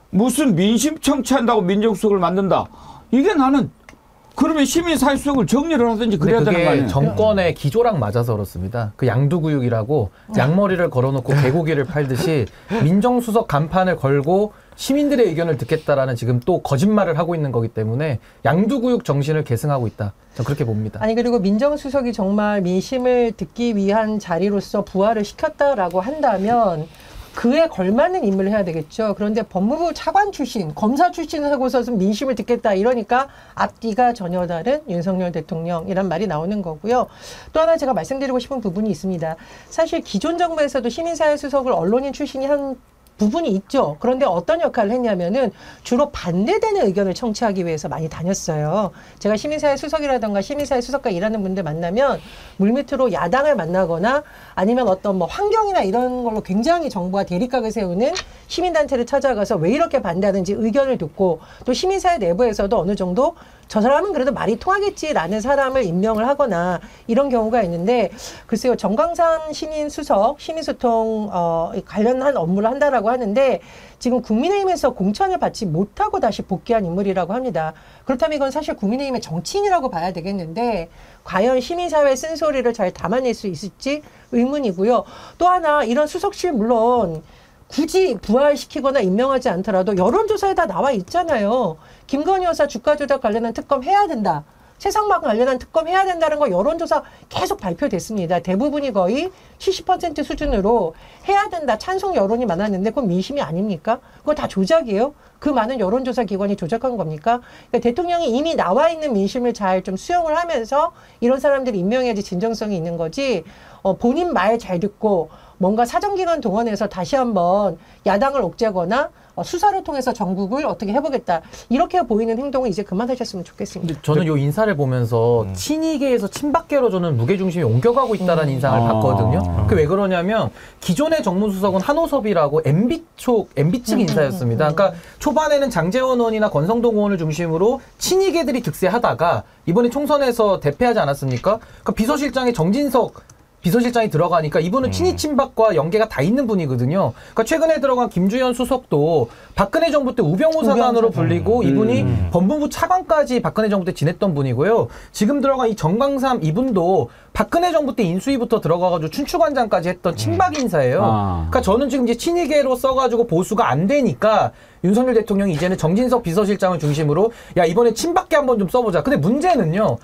무슨 민심 청취한다고 민정수석을 만든다. 이게 나는 그러면 시민사회수석을 정리를 하든지 그래야 되는 거 아니에요? 정권의 기조랑 맞아서 그렇습니다. 그 양두구육이라고 양머리를 걸어놓고 개고기를 팔듯이 민정수석 간판을 걸고 시민들의 의견을 듣겠다라는 지금 또 거짓말을 하고 있는 거기 때문에 양두구육 정신을 계승하고 있다. 저는 그렇게 봅니다. 아니 그리고 민정수석이 정말 민심을 듣기 위한 자리로서 부활을 시켰다라고 한다면 그에 걸맞는 임무를 해야 되겠죠. 그런데 법무부 차관 출신, 검사 출신을 하고서 민심을 듣겠다 이러니까 앞뒤가 전혀 다른 윤석열 대통령이란 말이 나오는 거고요. 또 하나 제가 말씀드리고 싶은 부분이 있습니다. 사실 기존 정부에서도 시민사회 수석을 언론인 출신이 한 부분이 있죠. 그런데 어떤 역할을 했냐면은 주로 반대되는 의견을 청취하기 위해서 많이 다녔어요. 제가 시민사회 수석이라든가 시민사회 수석과 일하는 분들 만나면 물밑으로 야당을 만나거나 아니면 어떤 뭐 환경이나 이런 걸로 굉장히 정부와 대립각을 세우는 시민단체를 찾아가서 왜 이렇게 반대하는지 의견을 듣고 또 시민사회 내부에서도 어느 정도 저 사람은 그래도 말이 통하겠지라는 사람을 임명을 하거나 이런 경우가 있는데 글쎄요. 정광삼 신인 수석 시민소통 어, 관련한 업무를 한다라고 하는데 지금 국민의힘에서 공천을 받지 못하고 다시 복귀한 인물이라고 합니다. 그렇다면 이건 사실 국민의힘의 정치인이라고 봐야 되겠는데 과연 시민사회의 쓴소리를 잘 담아낼 수 있을지 의문이고요. 또 하나 이런 수석실 물론 굳이 부활시키거나 임명하지 않더라도 여론조사에 다 나와 있잖아요. 김건희 여사 주가 조작 관련한 특검 해야 된다. 세상막 관련한 특검 해야 된다는 거 여론조사 계속 발표됐습니다. 대부분이 거의 칠십 퍼센트 수준으로 해야 된다. 찬성 여론이 많았는데 그건 민심이 아닙니까? 그거 다 조작이에요? 그 많은 여론조사 기관이 조작한 겁니까? 그러니까 대통령이 이미 나와 있는 민심을 잘 좀 수용을 하면서 이런 사람들이 임명해야지 진정성이 있는 거지 어, 본인 말 잘 듣고 뭔가 사정기관 동원해서 다시 한번 야당을 옥죄거나 어, 수사를 통해서 전국을 어떻게 해보겠다. 이렇게 보이는 행동은 이제 그만하셨으면 좋겠습니다. 저는 이 인사를 보면서 음. 친이계에서 친박계로 저는 무게중심이 옮겨가고 있다는 음. 인상을 아. 봤거든요. 그게 왜 그러냐면 기존의 정무수석은 한호섭이라고 엠비 쪽, 엠비 측 인사였습니다. 그러니까 초반에는 장제원 의원이나 권성동 의원을 중심으로 친이계들이 득세하다가 이번에 총선에서 대패하지 않았습니까? 그러니까 비서실장에 정진석 비서실장이 들어가니까 이분은 친이 친박과 연계가 다 있는 분이거든요. 그러니까 최근에 들어간 김주현 수석도 박근혜 정부 때 우병우 사단으로 불리고 이분이 음. 법무부 차관까지 박근혜 정부 때 지냈던 분이고요. 지금 들어간 이 정광삼 이분도 박근혜 정부 때 인수위부터 들어가가지고 춘추관장까지 했던 친박 인사예요. 아. 그러니까 저는 지금 이제 친이계로 써가지고 보수가 안 되니까 윤석열 대통령이 이제는 정진석 비서실장을 중심으로 야 이번에 친박계 한번 좀 써보자. 근데 문제는요.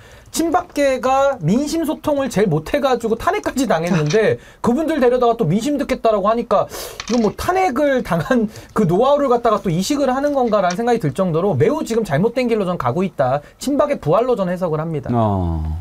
친박계가 민심 소통을 제일 못해가지고 탄핵까지 당했는데 그분들 데려다가 또 민심 듣겠다라고 하니까 이거 뭐 탄핵을 당한 그 노하우를 갖다가 또 이식을 하는 건가라는 생각이 들 정도로 매우 지금 잘못된 길로 전 가고 있다. 친박의 부활로 전 해석을 합니다. 어.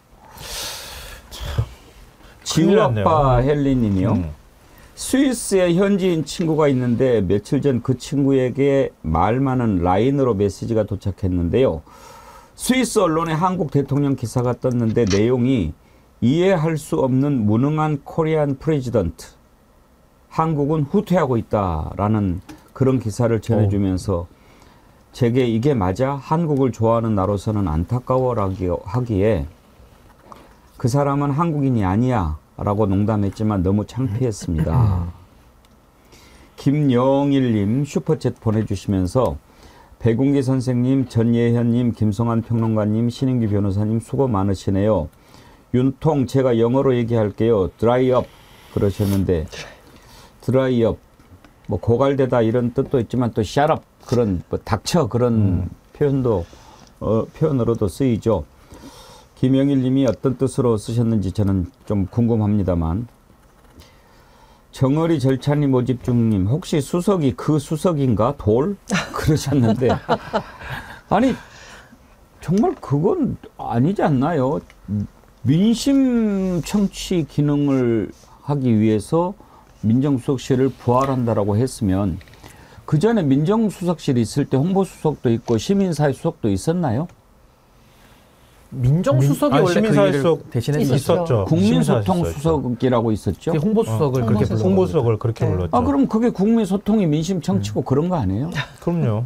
지우아빠 헬리님이요. 음. 스위스에 현지인 친구가 있는데 며칠 전 그 친구에게 말 많은 라인으로 메시지가 도착했는데요. 스위스 언론에 한국 대통령 기사가 떴는데 내용이 이해할 수 없는 무능한 코리안 프레지던트. 한국은 후퇴하고 있다라는 그런 기사를 전해주면서 제게 이게 맞아? 한국을 좋아하는 나로서는 안타까워하기에 그 사람은 한국인이 아니야 라고 농담했지만 너무 창피했습니다. 김영일님 슈퍼챗 보내주시면서 백운기 선생님, 전예현님, 김성환 평론가님, 신인규 변호사님 수고 많으시네요. 윤통 제가 영어로 얘기할게요. 드라이업 그러셨는데 드라이업 뭐 고갈되다 이런 뜻도 있지만 또 샷업 그런 뭐 닥쳐 그런 음. 표현도 어, 표현으로도 쓰이죠. 김영일 님이 어떤 뜻으로 쓰셨는지 저는 좀 궁금합니다만 정어리 절찬이 모집 중님 혹시 수석이 그 수석인가 돌? 그러셨는데 아니 정말 그건 아니지 않나요? 민심 청취 기능을 하기 위해서 민정수석실을 부활한다라고 했으면 그 전에 민정수석실이 있을 때 홍보수석도 있고 시민사회 수석도 있었나요? 민정수석이 민, 원래 그 일을 대신했었죠. 있었죠. 국민소통수석이라고 있었죠. 홍보수석을 그렇게 홍보수석을 그렇게 네. 불렀죠. 아 그럼 그게 국민소통이 민심 청취고 음. 그런 거 아니에요? 그럼요.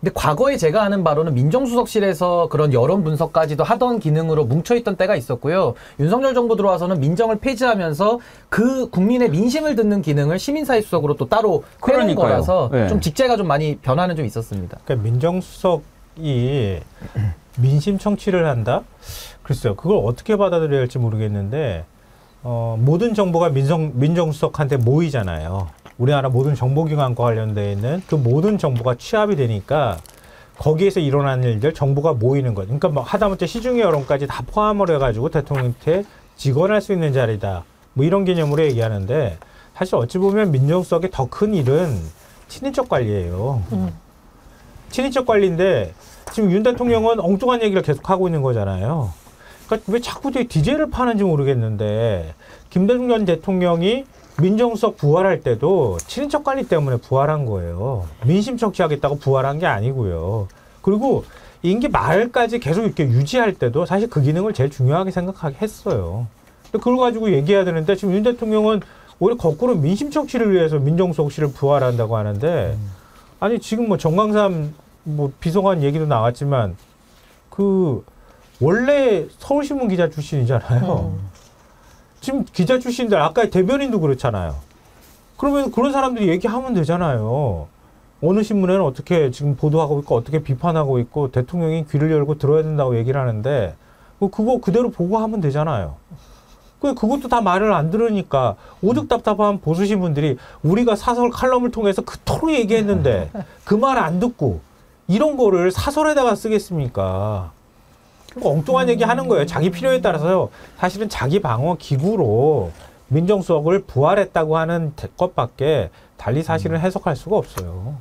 근데 과거에 제가 아는 바로는 민정수석실에서 그런 여론 분석까지도 하던 기능으로 뭉쳐있던 때가 있었고요. 윤석열 정부 들어와서는 민정을 폐지하면서 그 국민의 민심을 듣는 기능을 시민사회수석으로 또 따로 빼는 거라서 네. 좀 직제가 좀 많이 변화는 좀 있었습니다. 그러니까 민정수석이 민심 청취를 한다? 글쎄요. 그걸 어떻게 받아들여야 할지 모르겠는데 어, 모든 정보가 민정, 민정수석한테 모이잖아요. 우리나라 모든 정보기관과 관련되어 있는 그 모든 정보가 취합이 되니까 거기에서 일어나는 일들, 정보가 모이는 거죠. 그러니까 뭐 하다못해 시중의 여론까지 다 포함을 해가지고 대통령한테 직언할 수 있는 자리다. 뭐 이런 개념으로 얘기하는데 사실 어찌 보면 민정수석의 더 큰 일은 친인척 관리예요. 음. 친인척 관리인데 지금 윤 대통령은 엉뚱한 얘기를 계속 하고 있는 거잖아요. 그러니까 왜 자꾸 디제이를 파는지 모르겠는데 김대중 전 대통령이 민정수석 부활할 때도 친인척 관리 때문에 부활한 거예요. 민심 청취하겠다고 부활한 게 아니고요. 그리고 임기 말까지 계속 이렇게 유지할 때도 사실 그 기능을 제일 중요하게 생각하게 했어요. 근데 그걸 가지고 얘기해야 되는데 지금 윤 대통령은 오히려 거꾸로 민심 청취를 위해서 민정수석실을 부활한다고 하는데 음. 아니 지금 뭐 정광삼 뭐 비서관 얘기도 나왔지만 그 원래 서울신문 기자 출신이잖아요. 음. 지금 기자 출신들 아까 대변인도 그렇잖아요. 그러면 그런 사람들이 얘기하면 되잖아요. 어느 신문에는 어떻게 지금 보도하고 있고 어떻게 비판하고 있고 대통령이 귀를 열고 들어야 된다고 얘기를 하는데 그거 그대로 보고하면 되잖아요. 그것도 다 말을 안 들으니까 오죽 답답한 보수신문들이 우리가 사설 칼럼을 통해서 그토록 얘기했는데 그 말 안 듣고 이런 거를 사설에다가 쓰겠습니까? 엉뚱한 얘기 하는 거예요. 자기 필요에 따라서요. 사실은 자기 방어 기구로 민정수석을 부활했다고 하는 것밖에 달리 사실은 해석할 수가 없어요.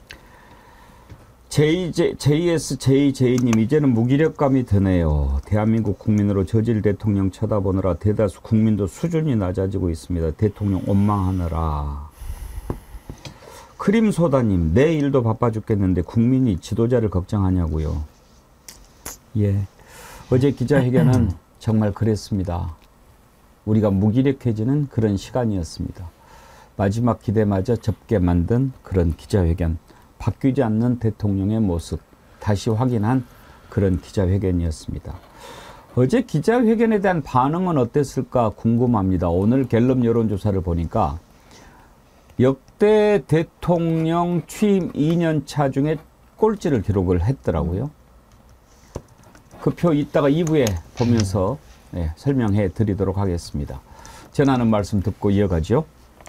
제이에스제이제이님 이제는 무기력감이 드네요. 대한민국 국민으로 저질 대통령 쳐다보느라 대다수 국민도 수준이 낮아지고 있습니다. 대통령 원망하느라. 크림소다님 내 일도 바빠 죽겠는데 국민이 지도자를 걱정하냐고요. 예. 어제 기자회견은 정말 그랬습니다. 우리가 무기력해지는 그런 시간이었습니다. 마지막 기대마저 접게 만든 그런 기자회견. 바뀌지 않는 대통령의 모습 다시 확인한 그런 기자회견이었습니다. 어제 기자회견에 대한 반응은 어땠을까 궁금합니다. 오늘 갤럽 여론조사를 보니까 역대 대통령 취임 이 년 차 중에 꼴찌를 기록을 했더라고요. 그 표 이따가 이 부에 보면서 네, 설명해 드리도록 하겠습니다. 전하는 말씀 듣고 이어가죠.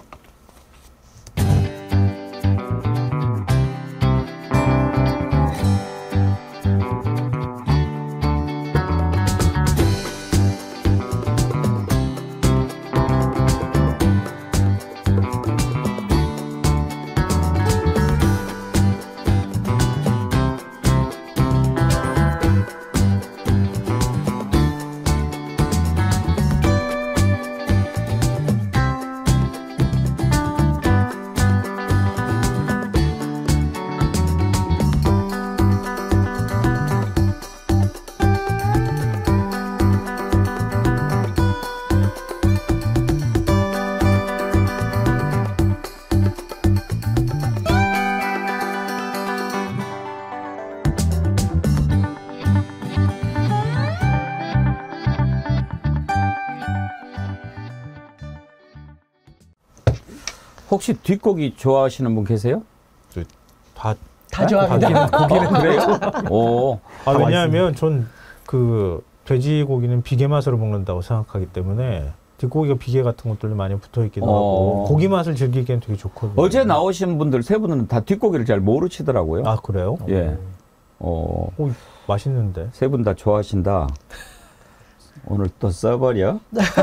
혹시 뒷고기 좋아하시는 분 계세요? 다, 다 좋아합니다. 고기는 그래요? 오. 아, 왜냐하면 전 그 돼지고기는 비계 맛으로 먹는다고 생각하기 때문에 뒷고기가 비계 같은 것들도 많이 붙어 있기도 어. 하고 고기 맛을 즐기기엔 되게 좋거든요. 어제 나오신 분들 세 분은 다 뒷고기를 잘 모르시더라고요. 아, 그래요? 예. 어. 오, 맛있는데. 세 분 다 좋아하신다. 오늘 또 써버려?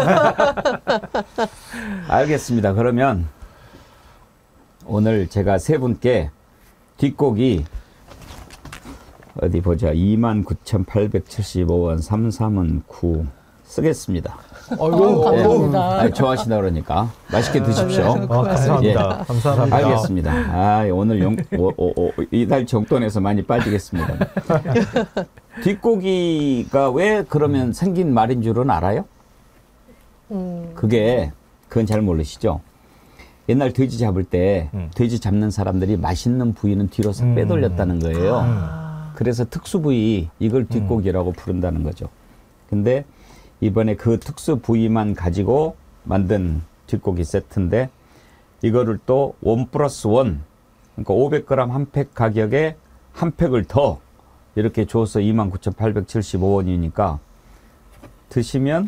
알겠습니다. 그러면 오늘 제가 세 분께 뒷고기 어디 보자. 이만 구천팔백칠십오 원 삼삼은 구 쓰겠습니다. 어이구, 감사합니다. 아니, 좋아하시다 그러니까 맛있게 드십시오. 아, 감사합니다. 예. 감사합니다. 알겠습니다. 아, 오늘 용, 오, 오, 오, 이달 정돈에서 많이 빠지겠습니다. 뒷고기가 왜 그러면 생긴 말인 줄은 알아요? 음. 그게 그건 잘 모르시죠? 옛날 돼지 잡을 때 음. 돼지 잡는 사람들이 맛있는 부위는 뒤로 싹 음. 빼돌렸다는 거예요. 아. 그래서 특수 부위 이걸 뒷고기라고 음. 부른다는 거죠. 근데 이번에 그 특수 부위만 가지고 만든 뒷고기 세트인데 이거를 또 원 플러스 원 그러니까 오백 그램 한 팩 가격에 한 팩을 더 이렇게 줘서 이만 구천팔백칠십오 원이니까 드시면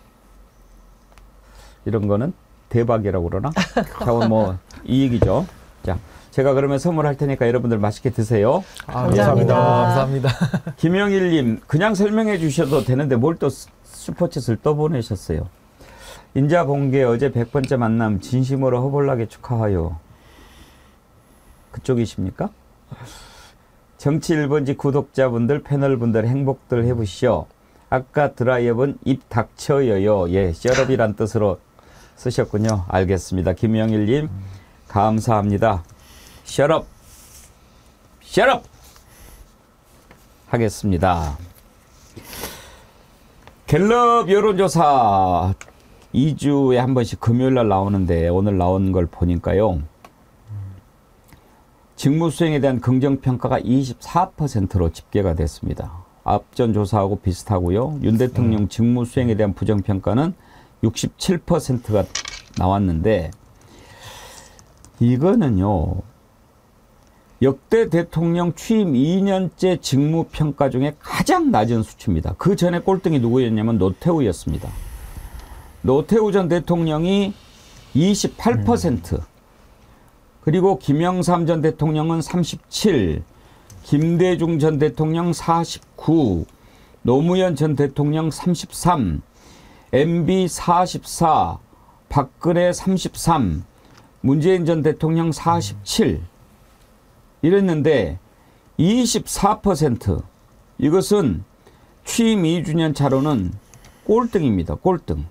이런 거는 대박이라고 그러나? 자, 오늘 뭐 이익이죠. 자, 제가 그러면 선물할 테니까 여러분들 맛있게 드세요. 아, 감사합니다. 감사합니다. 김영일님, 그냥 설명해 주셔도 되는데 뭘 또 슈퍼챗을 또 보내셨어요. 인자 공개 어제 백 번째 만남 진심으로 허벌나게 축하하여. 그쪽이십니까? 정치 일 번지 구독자분들, 패널분들 행복들 해보시오. 아까 드라이업은 입 닥쳐요요. 예, 셔럽이란 뜻으로 쓰셨군요. 알겠습니다. 김영일님, 감사합니다. 셔럽, 셔럽 하겠습니다. 갤럽 여론조사 이 주에 한 번씩 금요일날 나오는데 오늘 나온 걸 보니까요. 직무수행에 대한 긍정평가가 이십사 퍼센트로 집계가 됐습니다. 앞전 조사하고 비슷하고요. 윤 대통령 직무수행에 대한 부정평가는 육십칠 퍼센트가 나왔는데 이거는요. 역대 대통령 취임 이 년째 직무평가 중에 가장 낮은 수치입니다. 그 전에 꼴등이 누구였냐면 노태우였습니다. 노태우 전 대통령이 이십팔 퍼센트 음. 그리고 김영삼 전 대통령은 삼십칠, 김대중 전 대통령 사십구, 노무현 전 대통령 삼십삼, 엠비 사십사, 박근혜 삼십삼, 문재인 전 대통령 사십칠 이랬는데 이십사 퍼센트 이것은 취임 이 주년 차로는 꼴등입니다. 꼴등.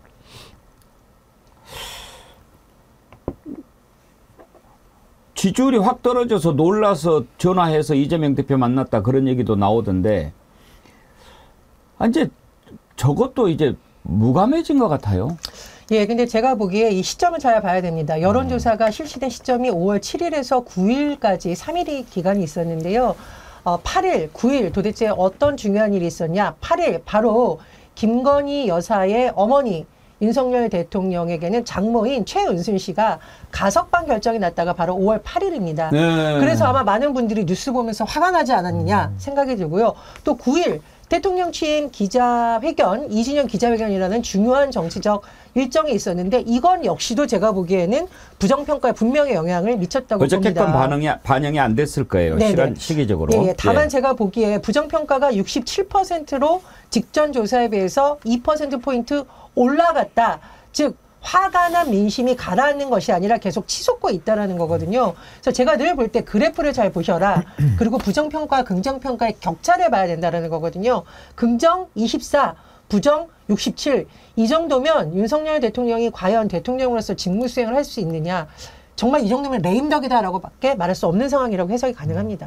지지율이 확 떨어져서 놀라서 전화해서 이재명 대표 만났다 그런 얘기도 나오던데 이제 저것도 이제 무감해진 것 같아요. 예, 근데 제가 보기에 이 시점을 잘 봐야 됩니다. 여론조사가 실시된 시점이 오월 칠일에서 구일까지 삼 일이 기간이 있었는데요. 어, 팔일, 구일 도대체 어떤 중요한 일이 있었냐? 팔일 바로 김건희 여사의 어머니 윤석열 대통령에게는 장모인 최은순 씨가 가석방 결정이 났다가 바로 오월 팔일입니다. 네. 그래서 아마 많은 분들이 뉴스 보면서 화가 나지 않았느냐 생각이 들고요. 또 구일 대통령 취임 기자회견, 이 주년 기자회견이라는 중요한 정치적 일정이 있었는데 이건 역시도 제가 보기에는 부정평가에 분명히 영향을 미쳤다고 봅니다. 어저께건 반응이, 반영이 안 됐을 거예요. 시간, 시기적으로. 예, 예. 다만 예. 제가 보기에 부정평가가 육십칠 퍼센트로 직전 조사에 비해서 이 퍼센트포인트 올라갔다. 즉 화가 난 민심이 가라앉는 것이 아니라 계속 치솟고 있다는 거거든요. 그래서 제가 늘 볼 때 그래프를 잘 보셔라. 그리고 부정평가와 긍정평가의 격차를 봐야 된다는 거거든요. 긍정 이십사, 부정 육십칠. 이 정도면 윤석열 대통령이 과연 대통령으로서 직무수행을 할 수 있느냐. 정말 이 정도면 레임덕이다라고 밖에 말할 수 없는 상황이라고 해석이 가능합니다.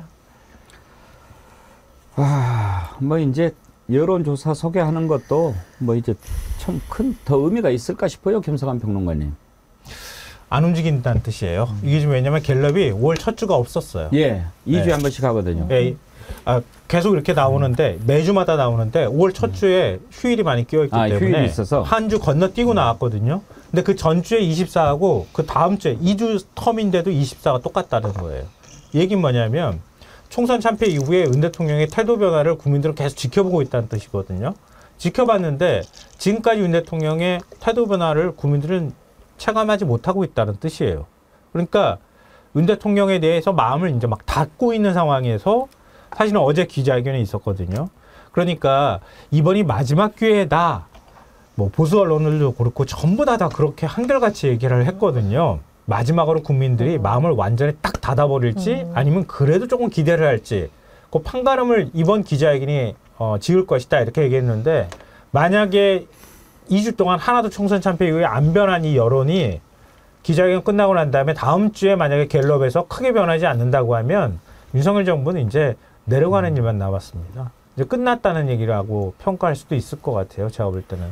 아, 뭐 이제 여론조사 소개하는 것도 뭐 이제 참 큰 더 의미가 있을까 싶어요. 김성환 평론가님. 안 움직인다는 뜻이에요. 음. 이게 좀 왜냐면 갤럽이 오월 첫 주가 없었어요. 예, 이 주에 네. 한 번씩 하거든요. 예, 아, 계속 이렇게 나오는데 매주마다 나오는데 오월 첫 주에 휴일이 많이 끼어있기 아, 때문에 휴일이 있어서 한 주 건너뛰고 나왔거든요. 근데 그 전주에 이십사하고 그 다음 주에 이 주 텀인데도 이십사가 똑같다는 거예요. 이 얘기는 뭐냐면 총선 참패 이후에 은 대통령의 태도 변화를 국민들은 계속 지켜보고 있다는 뜻이거든요. 지켜봤는데 지금까지 윤 대통령의 태도 변화를 국민들은 체감하지 못하고 있다는 뜻이에요. 그러니까 윤 대통령에 대해서 마음을 이제 막 닫고 있는 상황에서 사실은 어제 기자회견이 있었거든요. 그러니까 이번이 마지막 기회다. 뭐 보수 언론들도 그렇고 전부 다 다 그렇게 한결같이 얘기를 했거든요. 마지막으로 국민들이 마음을 완전히 딱 닫아버릴지 아니면 그래도 조금 기대를 할지 그 판가름을 이번 기자회견이 어, 지을 것이다 이렇게 얘기했는데 만약에 이 주 동안 하나도 총선 참패 이후에 안 변한 이 여론이 기자회견 끝나고 난 다음에 다음 주에 만약에 갤럽에서 크게 변하지 않는다고 하면 윤석열 정부는 이제 내려가는 일만 남았습니다. 이제 끝났다는 얘기라고 평가할 수도 있을 것 같아요. 제가 볼 때는.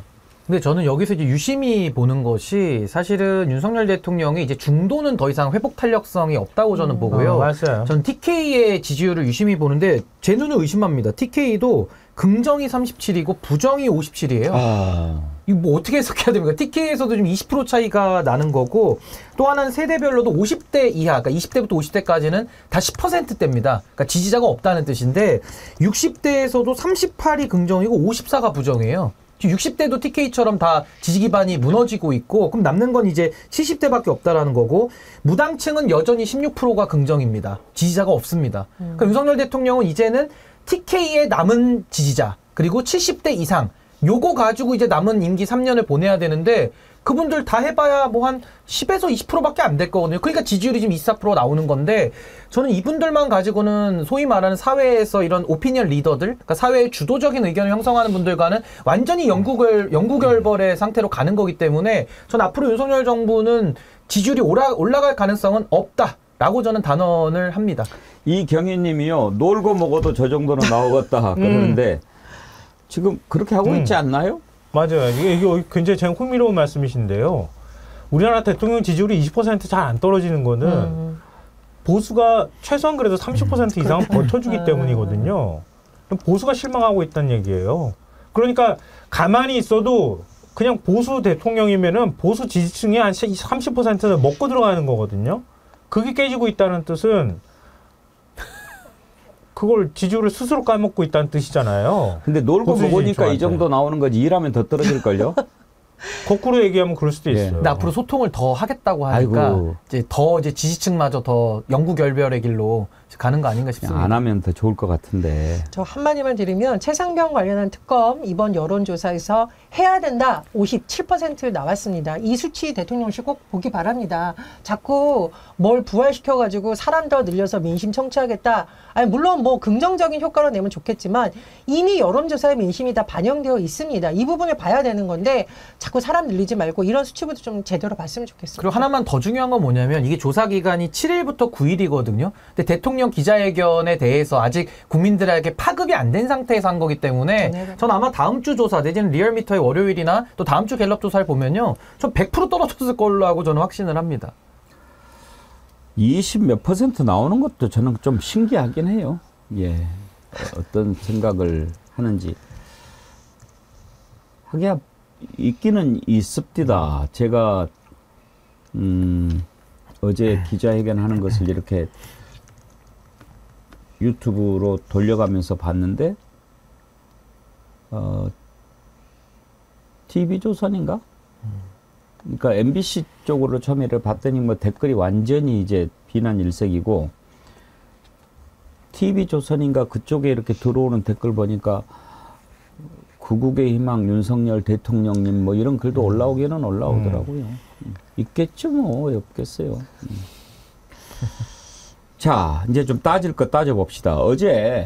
근데 저는 여기서 이제 유심히 보는 것이 사실은 윤석열 대통령이 이제 중도는 더 이상 회복 탄력성이 없다고 저는 보고요. 어, 맞아요. 전 티케이의 지지율을 유심히 보는데 제 눈을 의심합니다. 티케이도 긍정이 삼십칠이고 부정이 오십칠이에요. 아. 이거 뭐 어떻게 해석해야 됩니까? 티케이에서도 좀 이십 퍼센트 차이가 나는 거고 또 하나는 세대별로도 오십 대 이하, 그러니까 이십 대부터 오십 대까지는 다 십 퍼센트대입니다. 그러니까 지지자가 없다는 뜻인데 육십 대에서도 삼십팔이 긍정이고 오십사가 부정이에요. 육십 대도 티케이처럼 다 지지 기반이 무너지고 있고 그럼 남는 건 이제 칠십 대밖에 없다라는 거고 무당층은 여전히 십육 퍼센트가 긍정입니다. 지지자가 없습니다. 음. 그러니까 윤석열 대통령은 이제는 티케이의 남은 지지자 그리고 칠십 대 이상 요거 가지고 이제 남은 임기 삼 년을 보내야 되는데 그분들 다 해봐야 뭐 한 십에서 이십 퍼센트밖에 안 될 거거든요. 그러니까 지지율이 지금 이십사 퍼센트 나오는 건데 저는 이분들만 가지고는 소위 말하는 사회에서 이런 오피니언 리더들, 그러니까 사회의 주도적인 의견을 형성하는 분들과는 완전히 영구결, 영구결벌의 상태로 가는 거기 때문에 전 앞으로 윤석열 정부는 지지율이 올라, 올라갈 가능성은 없다라고 저는 단언을 합니다. 이경희님이요. 놀고 먹어도 저 정도는 나오겠다 그러는데 음. 지금 그렇게 하고 음. 있지 않나요? 맞아요. 이게, 이게 굉장히 제가 흥미로운 말씀이신데요. 우리나라 대통령 지지율이 이십 퍼센트 잘 안 떨어지는 거는 음. 보수가 최소한 그래도 삼십 퍼센트 이상은 버텨주기 때문이거든요. 보수가 실망하고 있다는 얘기예요. 그러니까 가만히 있어도 그냥 보수 대통령이면은 보수 지지층이 한 삼십 퍼센트는 먹고 들어가는 거거든요. 그게 깨지고 있다는 뜻은 그걸 지지율을 스스로 까먹고 있다는 뜻이잖아요. 근데 놀고 먹으니까 이 정도 나오는 거지 일하면 더 떨어질걸요? 거꾸로 얘기하면 그럴 수도 있어요. 근데 앞으로 소통을 더 하겠다고 하니까 아이고. 이제 더 이제 지지층마저 더 영구결별의 길로 가는 거 아닌가 싶습니다. 안 하면 더 좋을 것 같은데. 저 한마디만 드리면 최상병 관련한 특검 이번 여론조사에서 해야 된다 오십칠 퍼센트 나왔습니다. 이 수치 대통령실 꼭 보기 바랍니다. 자꾸 뭘 부활시켜가지고 사람 더 늘려서 민심 청취하겠다. 아니 물론 뭐 긍정적인 효과로 내면 좋겠지만 이미 여론조사의 민심이 다 반영되어 있습니다. 이 부분을 봐야 되는 건데 자꾸 사람 늘리지 말고 이런 수치부터 좀 제대로 봤으면 좋겠습니다. 그리고 하나만 더 중요한 건 뭐냐면 이게 조사 기간이 칠 일부터 구 일이거든요. 근데 대통령 기자회견에 대해서 아직 국민들에게 파급이 안 된 상태에서 한 거기 때문에 전 아마 다음 주 조사 내지는 리얼미터의 월요일이나 또 다음 주 갤럽 조사를 보면요. 전 백 퍼센트 떨어졌을 걸로 하고 저는 확신을 합니다. 이십 몇 퍼센트 나오는 것도 저는 좀 신기하긴 해요. 예. 어떤 생각을 하는지. 하기야 있기는 있습니다. 제가 음, 어제 기자회견하는 것을 이렇게 유튜브로 돌려가면서 봤는데 어, 티비조선인가? 그러니까 엠비씨 쪽으로 처음에 봤더니 뭐 댓글이 완전히 이제 비난 일색이고 티비조선인가 그쪽에 이렇게 들어오는 댓글 보니까 구국의 희망 윤석열 대통령님 뭐 이런 글도 올라오기는 올라오더라고요. 음. 있겠죠 뭐 왜 없겠어요. 음. 자 이제 좀 따질 거 따져봅시다. 어제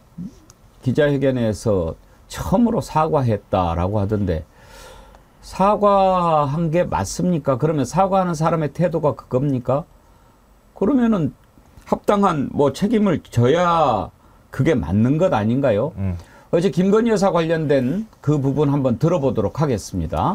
기자회견에서 처음으로 사과했다라고 하던데 사과한 게 맞습니까? 그러면 사과하는 사람의 태도가 그겁니까? 그러면은 합당한 뭐 책임을 져야 그게 맞는 것 아닌가요? 음. 어제 김건희 여사 관련된 그 부분 한번 들어보도록 하겠습니다.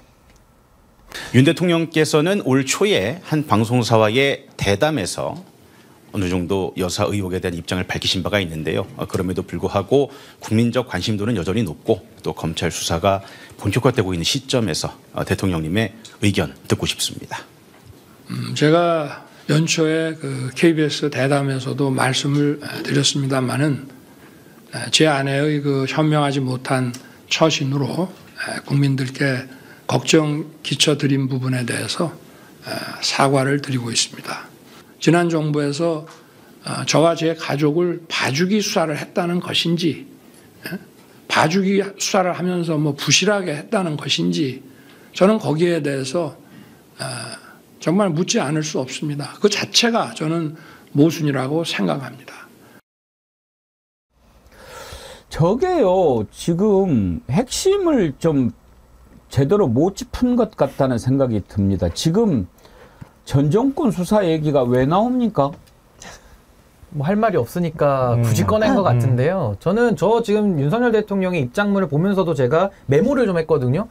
윤 대통령께서는 올 초에 한 방송사와의 대담에서 어느 정도 여사 의혹에 대한 입장을 밝히신 바가 있는데요. 그럼에도 불구하고 국민적 관심도는 여전히 높고 또 검찰 수사가 본격화되고 있는 시점에서 대통령님의 의견 듣고 싶습니다. 음, 제가 연초에 그 케이비에스 대담에서도 말씀을 드렸습니다만은 제 아내의 그 현명하지 못한 처신으로 국민들께 걱정 끼쳐드린 부분에 대해서 사과를 드리고 있습니다. 지난 정부에서 저와 제 가족을 봐주기 수사를 했다는 것인지 봐주기 수사를 하면서 뭐 부실하게 했다는 것인지 저는 거기에 대해서 정말 묻지 않을 수 없습니다. 그 자체가 저는 모순이라고 생각합니다. 저게요, 지금 핵심을 좀 제대로 못 짚은 것 같다는 생각이 듭니다. 지금 전 정권 수사 얘기가 왜 나옵니까? 뭐 할 말이 없으니까 음. 굳이 꺼낸 것 같은데요. 저는 저 지금 윤석열 대통령의 입장문을 보면서도 제가 메모를 좀 했거든요.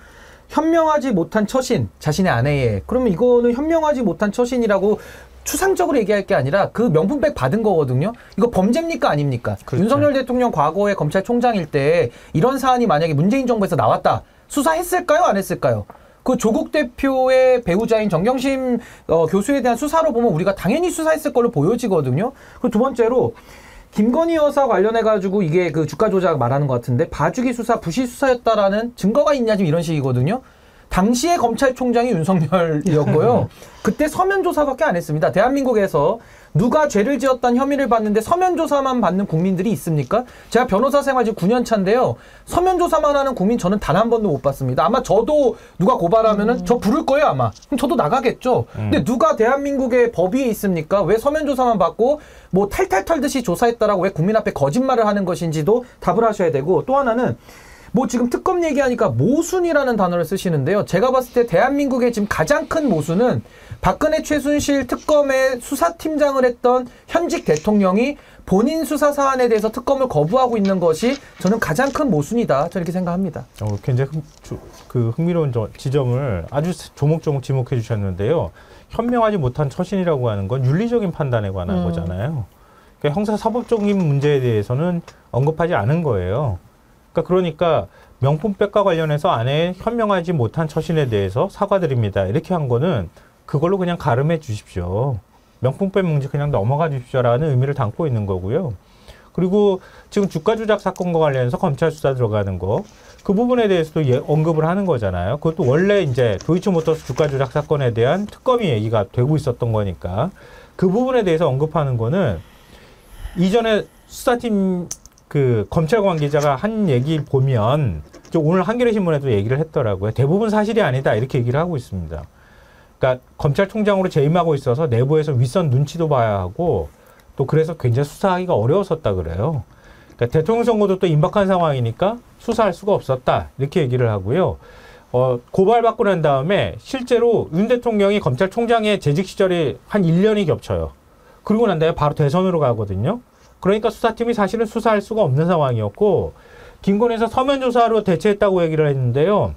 현명하지 못한 처신, 자신의 아내의. 그러면 이거는 현명하지 못한 처신이라고 추상적으로 얘기할 게 아니라 그 명품백 받은 거거든요. 이거 범죄입니까 아닙니까? 그렇죠. 윤석열 대통령 과거에 검찰총장일 때 이런 사안이 만약에 문재인 정부에서 나왔다. 수사했을까요? 안 했을까요? 그 조국 대표의 배우자인 정경심 어, 교수에 대한 수사로 보면 우리가 당연히 수사했을 걸로 보여지거든요. 그리고 두 번째로 김건희 여사 관련해가지고 이게 그 주가 조작 말하는 것 같은데 봐주기 수사, 부실 수사였다라는 증거가 있냐 지금 이런 식이거든요. 당시의 검찰총장이 윤석열이었고요. 그때 서면 조사밖에 안 했습니다. 대한민국에서 누가 죄를 지었다는 혐의를 받는데 서면 조사만 받는 국민들이 있습니까? 제가 변호사 생활 지금 구 년 차인데요. 서면 조사만 하는 국민 저는 단 한 번도 못 봤습니다. 아마 저도 누가 고발하면은 음. 저 부를 거예요, 아마. 그럼 저도 나가겠죠. 음. 근데 누가 대한민국의 법 위에 있습니까? 왜 서면 조사만 받고 뭐 탈탈 털듯이 조사했다라고 왜 국민 앞에 거짓말을 하는 것인지도 답을 하셔야 되고, 또 하나는 뭐 지금 특검 얘기하니까 모순이라는 단어를 쓰시는데요. 제가 봤을 때 대한민국의 지금 가장 큰 모순은 박근혜 최순실 특검의 수사팀장을 했던 현직 대통령이 본인 수사 사안에 대해서 특검을 거부하고 있는 것이 저는 가장 큰 모순이다. 저는 이렇게 생각합니다. 어, 굉장히 흥, 주, 그 흥미로운 저, 지점을 아주 조목조목 지목해 주셨는데요. 현명하지 못한 처신이라고 하는 건 윤리적인 판단에 관한 음. 거잖아요. 그러니까 형사사법적인 문제에 대해서는 언급하지 않은 거예요. 그러니까 명품백과 관련해서 아내의 현명하지 못한 처신에 대해서 사과드립니다. 이렇게 한 거는 그걸로 그냥 가름해 주십시오. 명품백 문제 그냥 넘어가 주십시오라는 의미를 담고 있는 거고요. 그리고 지금 주가 조작 사건과 관련해서 검찰 수사 들어가는 거, 그 부분에 대해서도 예, 언급을 하는 거잖아요. 그것도 원래 이제 도이치모터스 주가 조작 사건에 대한 특검이 얘기가 되고 있었던 거니까 그 부분에 대해서 언급하는 거는 이전에 수사팀 그 검찰 관계자가 한 얘기 보면 오늘 한겨레 신문에도 얘기를 했더라고요. 대부분 사실이 아니다 이렇게 얘기를 하고 있습니다. 그러니까 검찰총장으로 재임하고 있어서 내부에서 윗선 눈치도 봐야 하고 또 그래서 굉장히 수사하기가 어려웠었다 그래요. 그러니까 대통령 선거도 또 임박한 상황이니까 수사할 수가 없었다 이렇게 얘기를 하고요. 어, 고발받고 난 다음에 실제로 윤 대통령이 검찰총장의 재직 시절이 한 일 년이 겹쳐요. 그러고 난 다음에 바로 대선으로 가거든요. 그러니까 수사팀이 사실은 수사할 수가 없는 상황이었고, 김건희에서 서면 조사로 대체했다고 얘기를 했는데요.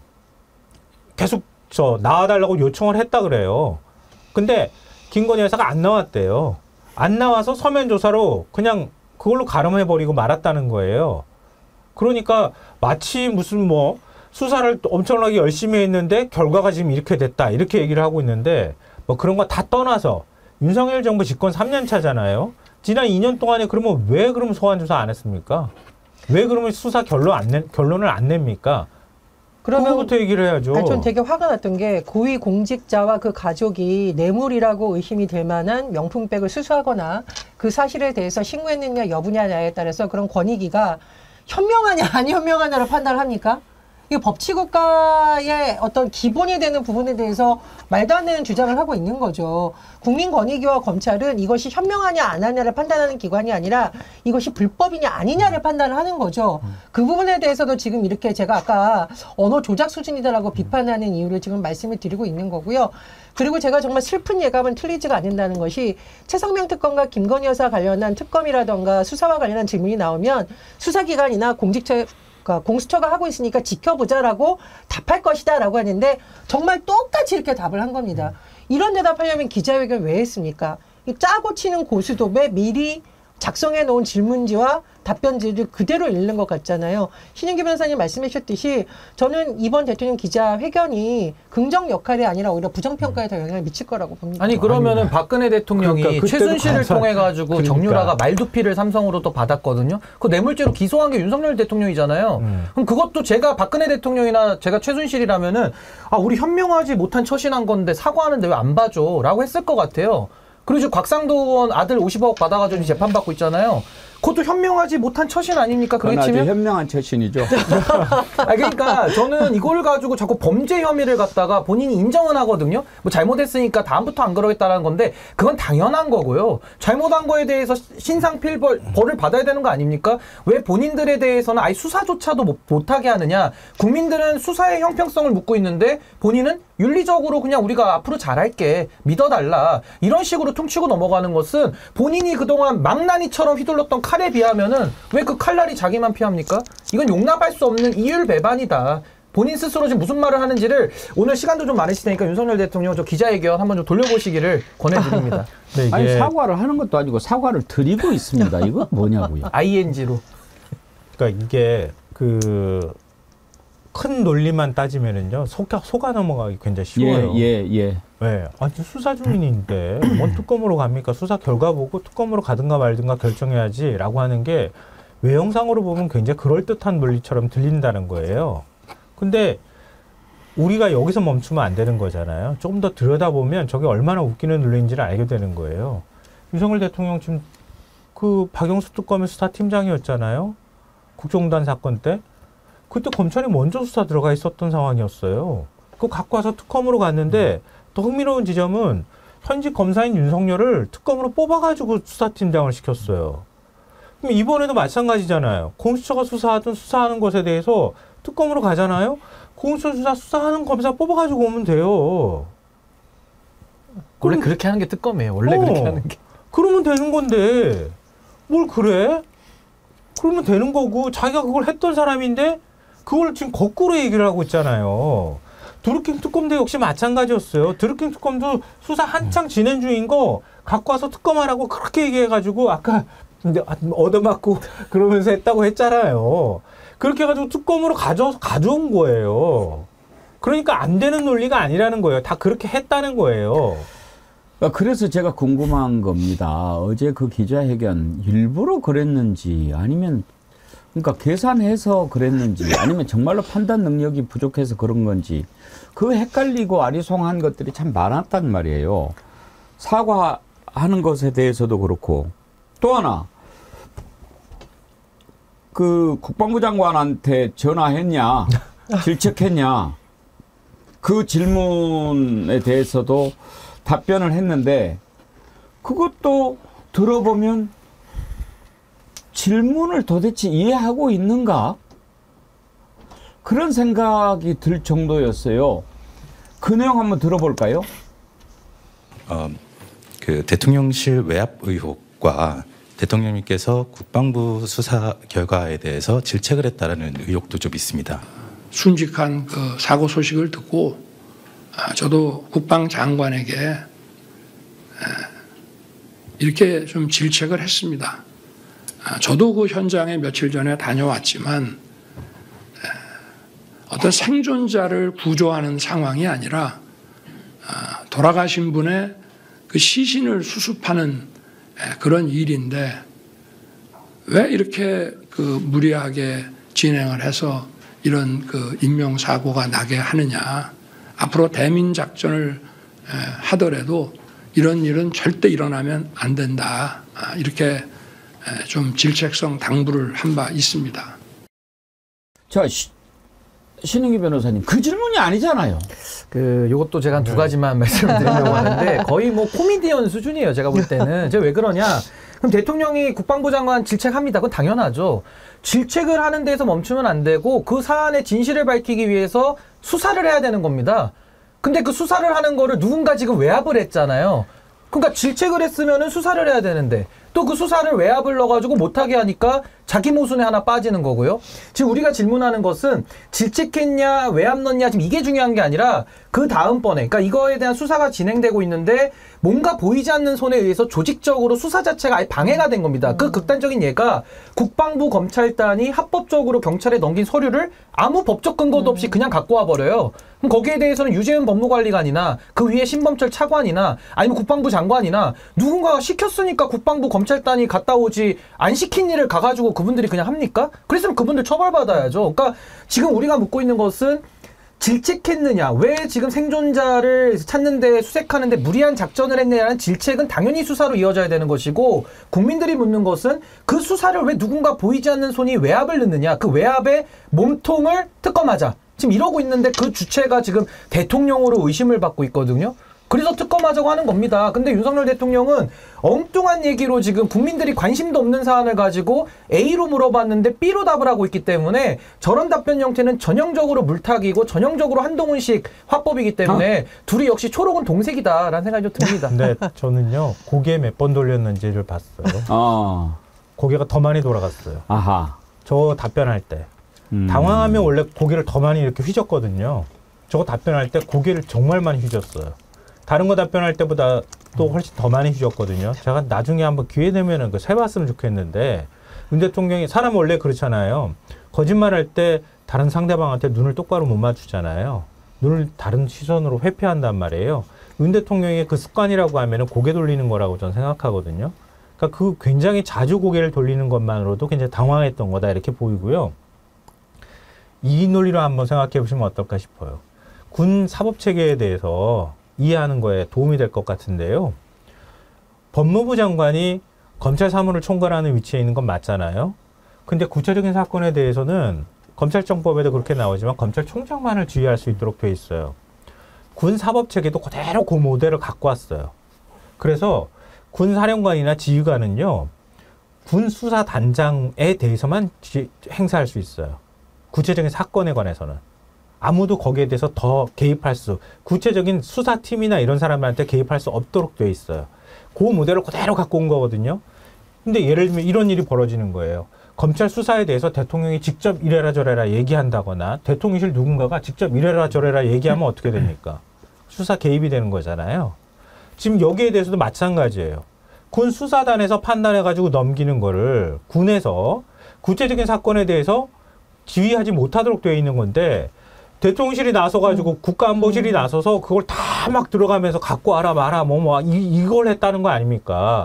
계속 저 나와달라고 요청을 했다 그래요. 근데 김건희 여사가 안 나왔대요. 안 나와서 서면 조사로 그냥 그걸로 가름해버리고 말았다는 거예요. 그러니까 마치 무슨 뭐 수사를 엄청나게 열심히 했는데 결과가 지금 이렇게 됐다 이렇게 얘기를 하고 있는데, 뭐 그런 거 다 떠나서 윤석열 정부 집권 삼 년 차잖아요. 지난 이 년 동안에 그러면 왜 그럼 소환 조사 안 했습니까? 왜 그러면 수사 결론 안 내, 결론을 안 냅니까? 그러면 그거부터 얘기를 해야죠. 아니, 전 되게 화가 났던 게 고위 공직자와 그 가족이 뇌물이라고 의심이 될 만한 명품백을 수수하거나 그 사실에 대해서 신고했느냐 여부냐에 따라서 그런 권익위가 현명하냐 안 현명하냐를 판단을 합니까? 이 법치국가의 어떤 기본이 되는 부분에 대해서 말도 안 되는 주장을 하고 있는 거죠. 국민권익위와 검찰은 이것이 현명하냐 안 하냐를 판단하는 기관이 아니라 이것이 불법이냐 아니냐를 판단을 하는 거죠. 그 부분에 대해서도 지금 이렇게 제가 아까 언어 조작 수준이다라고 비판하는 이유를 지금 말씀을 드리고 있는 거고요. 그리고 제가 정말 슬픈 예감은 틀리지가 않는다는 것이 최상병 특검과 김건희 여사 관련한 특검이라던가 수사와 관련한 질문이 나오면 수사기관이나 공직처 그러니까 공수처가 하고 있으니까 지켜보자라고 답할 것이다라고 하는데 정말 똑같이 이렇게 답을 한 겁니다. 이런 대답하려면 기자회견 왜 했습니까? 이 짜고 치는 고수톱에 미리 작성해 놓은 질문지와 답변지를 그대로 읽는 것 같잖아요. 신윤기 변호사님 말씀해 주셨듯이 저는 이번 대통령 기자회견이 긍정 역할이 아니라 오히려 부정평가에 더 영향을 미칠 거라고 봅니다. 아니 그러면은 박근혜 대통령이 그러니까 최순실을 통해 가지고 그러니까. 정유라가 말두피를 삼성으로 또 받았거든요. 그 뇌물죄로 기소한 게 윤석열 대통령이잖아요. 음. 그럼 그것도 제가 박근혜 대통령이나 제가 최순실이라면은 아 우리 현명하지 못한 처신한 건데 사과하는데 왜 안 봐줘? 라고 했을 것 같아요. 그리고 박상도 의원 아들 오십억 받아가지고 재판받고 있잖아요. 그것도 현명하지 못한 처신 아닙니까? 그게 치면 현명한 처신이죠. 아 그러니까 저는 이걸 가지고 자꾸 범죄 혐의를 갖다가 본인이 인정은 하거든요. 뭐 잘못했으니까 다음부터 안 그러겠다라는 건데 그건 당연한 거고요. 잘못한 거에 대해서 신상필벌 벌을 받아야 되는 거 아닙니까? 왜 본인들에 대해서는 아예 수사조차도 못, 못하게 하느냐? 국민들은 수사의 형평성을 묻고 있는데 본인은 윤리적으로 그냥 우리가 앞으로 잘할게 믿어달라 이런 식으로 퉁치고 넘어가는 것은 본인이 그동안 망나니처럼 휘둘렀던 칼에 비하면은 왜 그 칼날이 자기만 피합니까? 이건 용납할 수 없는 이율배반이다. 본인 스스로 지금 무슨 말을 하는지를 오늘 시간도 좀 많으시니까 윤석열 대통령 저 기자회견 한번 좀 돌려보시기를 권해드립니다. 네, 이게... 아니 사과를 하는 것도 아니고 사과를 드리고 있습니다. 이거 뭐냐고요? 아이엔지로. 그러니까 이게 그 큰 논리만 따지면은요 속아 속아 넘어가기 굉장히 쉬워요. 예, 예, 예. 네, 아니 수사 중인인데 뭔 특검으로 갑니까? 수사 결과 보고 특검으로 가든가 말든가 결정해야지라고 하는 게 외형상으로 보면 굉장히 그럴듯한 논리처럼 들린다는 거예요. 근데 우리가 여기서 멈추면 안 되는 거잖아요. 조금 더 들여다보면 저게 얼마나 웃기는 논리인지를 알게 되는 거예요. 윤석열 대통령 지금 그 박영수 특검의 수사팀장이었잖아요. 국정농단 사건 때. 그때 검찰이 먼저 수사 들어가 있었던 상황이었어요. 그거 갖고 와서 특검으로 갔는데 더 흥미로운 지점은 현직 검사인 윤석열을 특검으로 뽑아가지고 수사팀장을 시켰어요. 그럼 이번에도 마찬가지잖아요. 공수처가 수사하든 수사하는 것에 대해서 특검으로 가잖아요. 공수처 수사 수사하는 검사 뽑아가지고 오면 돼요. 원래 그렇게 하는 게 특검이에요. 원래 어, 그렇게 하는 게. 그러면 되는 건데 뭘 그래? 그러면 되는 거고 자기가 그걸 했던 사람인데 그걸 지금 거꾸로 얘기를 하고 있잖아요. 드루킹 특검도 역시 마찬가지였어요. 드루킹 특검도 수사 한창 진행 중인 거 갖고 와서 특검하라고 그렇게 얘기해가지고 아까 얻어맞고 그러면서 했다고 했잖아요. 그렇게 해가지고 특검으로 가져, 가져온 거예요. 그러니까 안 되는 논리가 아니라는 거예요. 다 그렇게 했다는 거예요. 그래서 제가 궁금한 겁니다. 어제 그 기자회견 일부러 그랬는지 아니면 그러니까 계산해서 그랬는지 아니면 정말로 판단 능력이 부족해서 그런 건지 그 헷갈리고 아리송한 것들이 참 많았단 말이에요. 사과하는 것에 대해서도 그렇고 또 하나 그 국방부 장관한테 전화했냐 질책했냐 그 질문에 대해서도 답변을 했는데 그것도 들어보면 질문을 도대체 이해하고 있는가? 그런 생각이 들 정도였어요. 그 내용 한번 들어볼까요? 어, 그 대통령실 외압 의혹과 대통령님께서 국방부 수사 결과에 대해서 질책을 했다라는 의혹도 좀 있습니다. 순직한 그 사고 소식을 듣고 저도 국방장관에게 이렇게 좀 질책을 했습니다. 저도 그 현장에 며칠 전에 다녀왔지만 어떤 생존자를 구조하는 상황이 아니라 돌아가신 분의 그 시신을 수습하는 그런 일인데 왜 이렇게 그 무리하게 진행을 해서 이런 그 인명사고가 나게 하느냐. 앞으로 대민작전을 하더라도 이런 일은 절대 일어나면 안 된다. 이렇게 좀 질책성 당부를 한 바 있습니다. 자, 시, 신흥기 변호사님, 그 질문이 아니잖아요. 그 요것도 제가 한 두 가지만 말씀을 드리려고 하는데 거의 뭐 코미디언 수준이에요. 제가 볼 때는. 제가 왜 그러냐? 그럼 대통령이 국방부 장관 질책합니다. 그건 당연하죠. 질책을 하는 데서 멈추면 안 되고 그 사안의 진실을 밝히기 위해서 수사를 해야 되는 겁니다. 근데 그 수사를 하는 거를 누군가 지금 외압을 했잖아요. 그러니까 질책을 했으면은 수사를 해야 되는데 또 그 수사를 외압을 넣어가지고 못하게 하니까 자기 모순에 하나 빠지는 거고요. 지금 우리가 질문하는 것은 질책했냐 외압 넣냐 지금 이게 중요한 게 아니라 그 다음번에 그러니까 이거에 대한 수사가 진행되고 있는데 뭔가 보이지 않는 손에 의해서 조직적으로 수사 자체가 아예 방해가 된 겁니다. 그 극단적인 예가 국방부 검찰단이 합법적으로 경찰에 넘긴 서류를 아무 법적 근거도 없이 그냥 갖고 와버려요. 그럼 거기에 대해서는 유재은 법무관리관이나 그 위에 신범철 차관이나 아니면 국방부 장관이나 누군가가 시켰으니까 국방부 검찰단이 갔다 오지 안 시킨 일을 가가지고 그분들이 그냥 합니까? 그랬으면 그분들 처벌받아야죠. 그러니까 지금 우리가 묻고 있는 것은 질책했느냐, 왜 지금 생존자를 찾는데 수색하는데 무리한 작전을 했느냐는 질책은 당연히 수사로 이어져야 되는 것이고 국민들이 묻는 것은 그 수사를 왜 누군가 보이지 않는 손이 외압을 넣느냐, 그 외압의 몸통을 특검하자. 지금 이러고 있는데 그 주체가 지금 대통령으로 의심을 받고 있거든요. 그래서 특검하자고 하는 겁니다. 근데 윤석열 대통령은 엉뚱한 얘기로 지금 국민들이 관심도 없는 사안을 가지고 A로 물어봤는데 B로 답을 하고 있기 때문에 저런 답변 형태는 전형적으로 물타기고 전형적으로 한동훈식 화법이기 때문에 어? 둘이 역시 초록은 동색이다라는 생각이 좀 듭니다. 근데 저는요 고개 몇 번 돌렸는지를 봤어요. 어. 고개가 더 많이 돌아갔어요. 아하. 저 답변할 때. 음. 당황하면 원래 고개를 더 많이 이렇게 휘젓거든요. 저거 답변할 때 고개를 정말 많이 휘젓어요. 다른 거 답변할 때보다 또 훨씬 더 많이 휘젓거든요. 제가 나중에 한번 기회 되면은 그 세봤으면 좋겠는데, 윤 대통령이 사람 원래 그렇잖아요. 거짓말할 때 다른 상대방한테 눈을 똑바로 못 맞추잖아요. 눈을 다른 시선으로 회피한단 말이에요. 윤 대통령의 그 습관이라고 하면은 고개 돌리는 거라고 저는 생각하거든요. 그러니까 그 굉장히 자주 고개를 돌리는 것만으로도 굉장히 당황했던 거다 이렇게 보이고요. 이 논리로 한번 생각해 보시면 어떨까 싶어요. 군 사법 체계에 대해서 이해하는 거에 도움이 될 것 같은데요. 법무부 장관이 검찰 사무를 총괄하는 위치에 있는 건 맞잖아요. 근데 구체적인 사건에 대해서는 검찰청법에도 그렇게 나오지만 검찰총장만을 지휘할 수 있도록 돼 있어요. 군 사법 체계도 그대로 그 모델을 갖고 왔어요. 그래서 군 사령관이나 지휘관은요, 군 수사단장에 대해서만 지, 행사할 수 있어요. 구체적인 사건에 관해서는. 아무도 거기에 대해서 더 개입할 수, 구체적인 수사팀이나 이런 사람한테 개입할 수 없도록 돼 있어요. 그 모델을 그대로 갖고 온 거거든요. 근데 예를 들면 이런 일이 벌어지는 거예요. 검찰 수사에 대해서 대통령이 직접 이래라 저래라 얘기한다거나 대통령실 누군가가 직접 이래라 저래라 얘기하면 어떻게 됩니까? 수사 개입이 되는 거잖아요. 지금 여기에 대해서도 마찬가지예요. 군 수사단에서 판단해가지고 넘기는 거를 군에서 구체적인 사건에 대해서 지휘하지 못하도록 되어 있는 건데, 대통령실이 나서가지고 음. 국가안보실이 음. 나서서 그걸 다 막 들어가면서 갖고 와라 마라 뭐 뭐 이걸 했다는 거 아닙니까?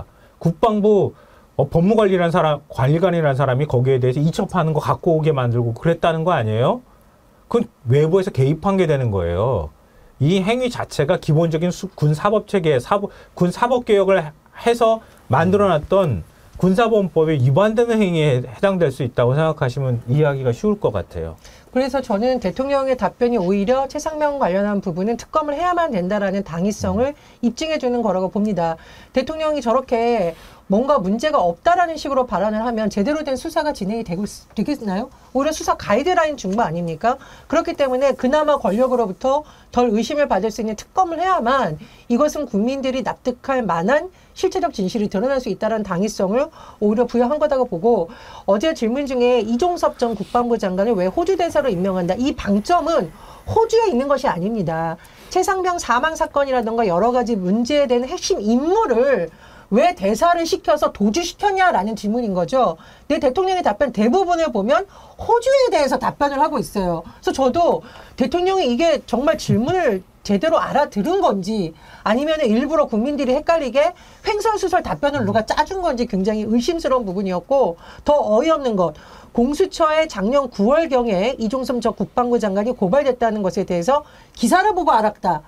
국방부 어, 법무관리라는 사람, 관리관이라는 사람이 거기에 대해서 이첩하는 거 갖고 오게 만들고 그랬다는 거 아니에요? 그건 외부에서 개입한 게 되는 거예요. 이 행위 자체가 기본적인 수, 군 사법체계, 사법, 군 사법개혁을 해서 만들어놨던 군사보험법에 위반되는 행위에 해당될 수 있다고 생각하시면 이해하기가 쉬울 것 같아요. 그래서 저는 대통령의 답변이 오히려 최상명 관련한 부분은 특검을 해야만 된다라는 당위성을 입증해 주는 거라고 봅니다. 대통령이 저렇게 뭔가 문제가 없다라는 식으로 발언을 하면 제대로 된 수사가 진행이 되고, 되겠나요? 오히려 수사 가이드라인 준 거 아닙니까? 그렇기 때문에 그나마 권력으로부터 덜 의심을 받을 수 있는 특검을 해야만 이것은 국민들이 납득할 만한 실체적 진실이 드러날 수 있다는 당위성을 오히려 부여한 거다고 보고, 어제 질문 중에 이종섭 전 국방부 장관을 왜 호주 대사로 임명한다. 이 방점은 호주에 있는 것이 아닙니다. 최상병 사망 사건이라든가 여러 가지 문제에 대한 핵심 인물을 왜 대사를 시켜서 도주시켰냐라는 질문인 거죠. 내 대통령의 답변 대부분을 보면 호주에 대해서 답변을 하고 있어요. 그래서 저도 대통령이 이게 정말 질문을 제대로 알아들은 건지 아니면 일부러 국민들이 헷갈리게 횡설수설 답변을 누가 짜준 건지 굉장히 의심스러운 부분이었고, 더 어이없는 것, 공수처에 작년 구월경에 이종섭 전 국방부 장관이 고발됐다는 것에 대해서 기사를 보고 알았다.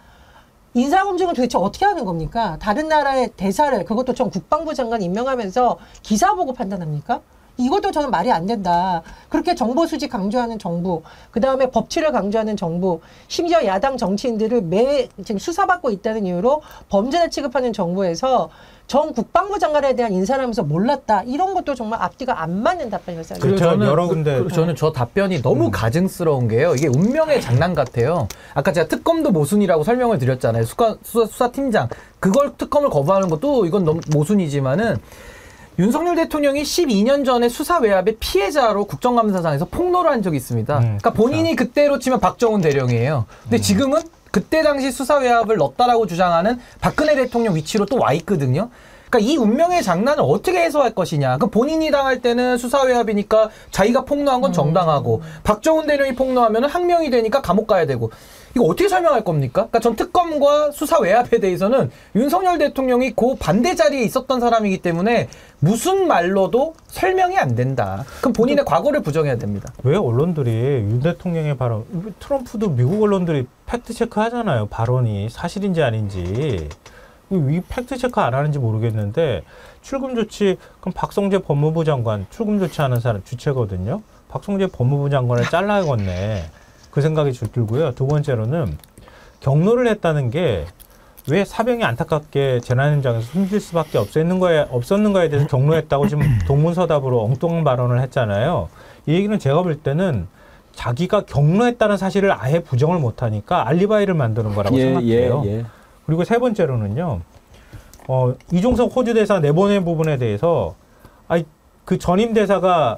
인사검증은 도대체 어떻게 하는 겁니까? 다른 나라의 대사를, 그것도 전 국방부 장관 임명하면서 기사 보고 판단합니까? 이것도 저는 말이 안 된다. 그렇게 정보 수집 강조하는 정부, 그 다음에 법치를 강조하는 정부, 심지어 야당 정치인들을 매 지금 수사받고 있다는 이유로 범죄자 취급하는 정부에서 전 국방부 장관에 대한 인사를 하면서 몰랐다. 이런 것도 정말 앞뒤가 안 맞는 답변이라고 생각합니다. 그리고 저는, 여러 군데 그, 저는 저 답변이 너무 음. 가증스러운 게요. 이게 운명의 장난 같아요. 아까 제가 특검도 모순이라고 설명을 드렸잖아요. 수사, 수사, 수사팀장. 그걸 특검을 거부하는 것도 이건 너무 모순이지만은, 윤석열 대통령이 십이 년 전에 수사 외압의 피해자로 국정감사장에서 폭로를 한 적이 있습니다. 음, 그러니까 본인이 그렇죠. 그때로 치면 박정훈 대령이에요. 근데 음. 지금은 그때 당시 수사 외압을 넣었다라고 주장하는 박근혜 대통령 위치로 또 와 있거든요. 그러니까 이 운명의 장난을 어떻게 해소할 것이냐. 그 본인이 당할 때는 수사 외압이니까 자기가 폭로한 건 정당하고, 음. 박정훈 대령이 폭로하면 항명이 되니까 감옥 가야 되고. 이거 어떻게 설명할 겁니까? 그러니까 전 특검과 수사 외압에 대해서는 윤석열 대통령이 그 반대 자리에 있었던 사람이기 때문에 무슨 말로도 설명이 안 된다. 그럼 본인의 과거를 부정해야 됩니다. 왜 언론들이 윤 대통령의 발언, 트럼프도 미국 언론들이 팩트 체크 하잖아요. 발언이 사실인지 아닌지. 이 팩트 체크 안 하는지 모르겠는데, 출금 조치, 그럼 박성재 법무부 장관 출금 조치하는 사람 주체거든요. 박성재 법무부 장관을 잘라야겠네. 그 생각이 들고요. 두 번째로는 경로를 했다는 게 왜 사병이 안타깝게 재난 현장에서 숨질 수밖에 없었는 거에, 없었는가에 대해서 경로했다고 지금 동문서답으로 엉뚱한 발언을 했잖아요. 이 얘기는 제가 볼 때는 자기가 경로했다는 사실을 아예 부정을 못하니까 알리바이를 만드는 거라고 예, 생각해요. 예, 예. 그리고 세 번째로는요. 어, 이종석 호주 대사 내보낸 부분에 대해서 아니, 그 전임 대사가